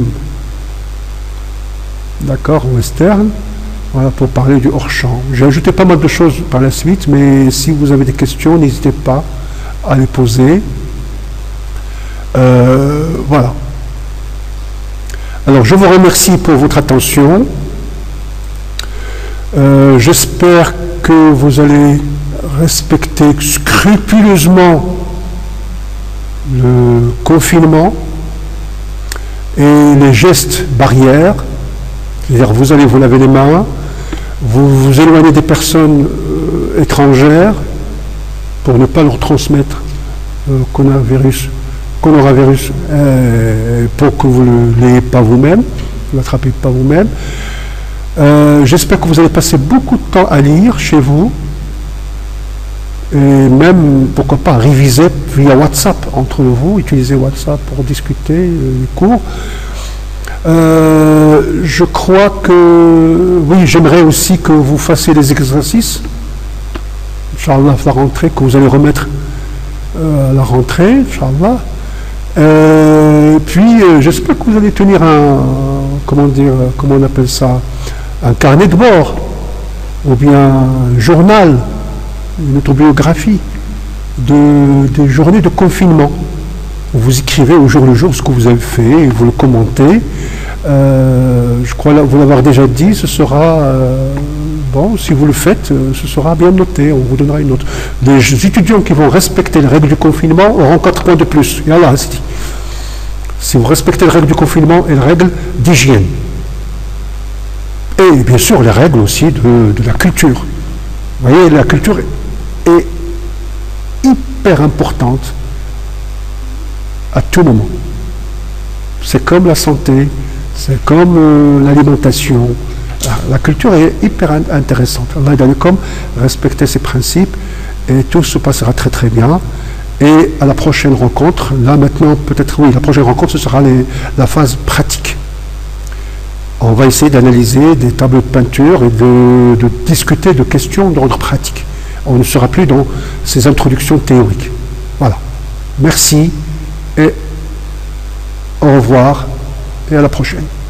D'accord, western. Voilà, pour parler du hors-champ. J'ai ajouté pas mal de choses par la suite, mais si vous avez des questions, n'hésitez pas à les poser. Voilà. Alors, je vous remercie pour votre attention. J'espère que vous allez respecter scrupuleusement le confinement et les gestes barrières. C'est-à-dire, vous allez vous laver les mains, vous vous éloignez des personnes étrangères pour ne pas leur transmettre coronavirus, pour que vous ne l'ayez pas vous-même, ne l'attrapez pas vous-même. J'espère que vous allez passer beaucoup de temps à lire chez vous et même, pourquoi pas, réviser via WhatsApp entre vous, utiliser WhatsApp pour discuter les cours. Je crois que, oui, j'aimerais aussi que vous fassiez des exercices, Inch'Allah, la rentrée, que vous allez remettre à la rentrée, Inch'Allah. Puis, j'espère que vous allez tenir un, comment dire, comment on appelle ça, un carnet de bord, ou bien un journal, une autobiographie des journées de confinement. Vous écrivez au jour le jour ce que vous avez fait, et vous le commentez. Je crois vous l'avoir déjà dit, ce sera, bon, si vous le faites, ce sera bien noté, on vous donnera une note. Les étudiants qui vont respecter les règles du confinement auront 4 points de plus. Et Allah, c'est dit. Si vous respectez les règles du confinement et les règles d'hygiène. Et bien sûr, les règles aussi de la culture. Vous voyez, la culture est hyper importante à tout moment. C'est comme la santé, c'est comme l'alimentation. La culture est hyper intéressante. Allah est comme respecter ses principes et tout se passera très très bien. Et à la prochaine rencontre, là maintenant peut-être oui, la prochaine rencontre ce sera la phase pratique. On va essayer d'analyser des tableaux de peinture et de discuter de questions d'ordre pratique. On ne sera plus dans ces introductions théoriques. Voilà. Merci et au revoir et à la prochaine.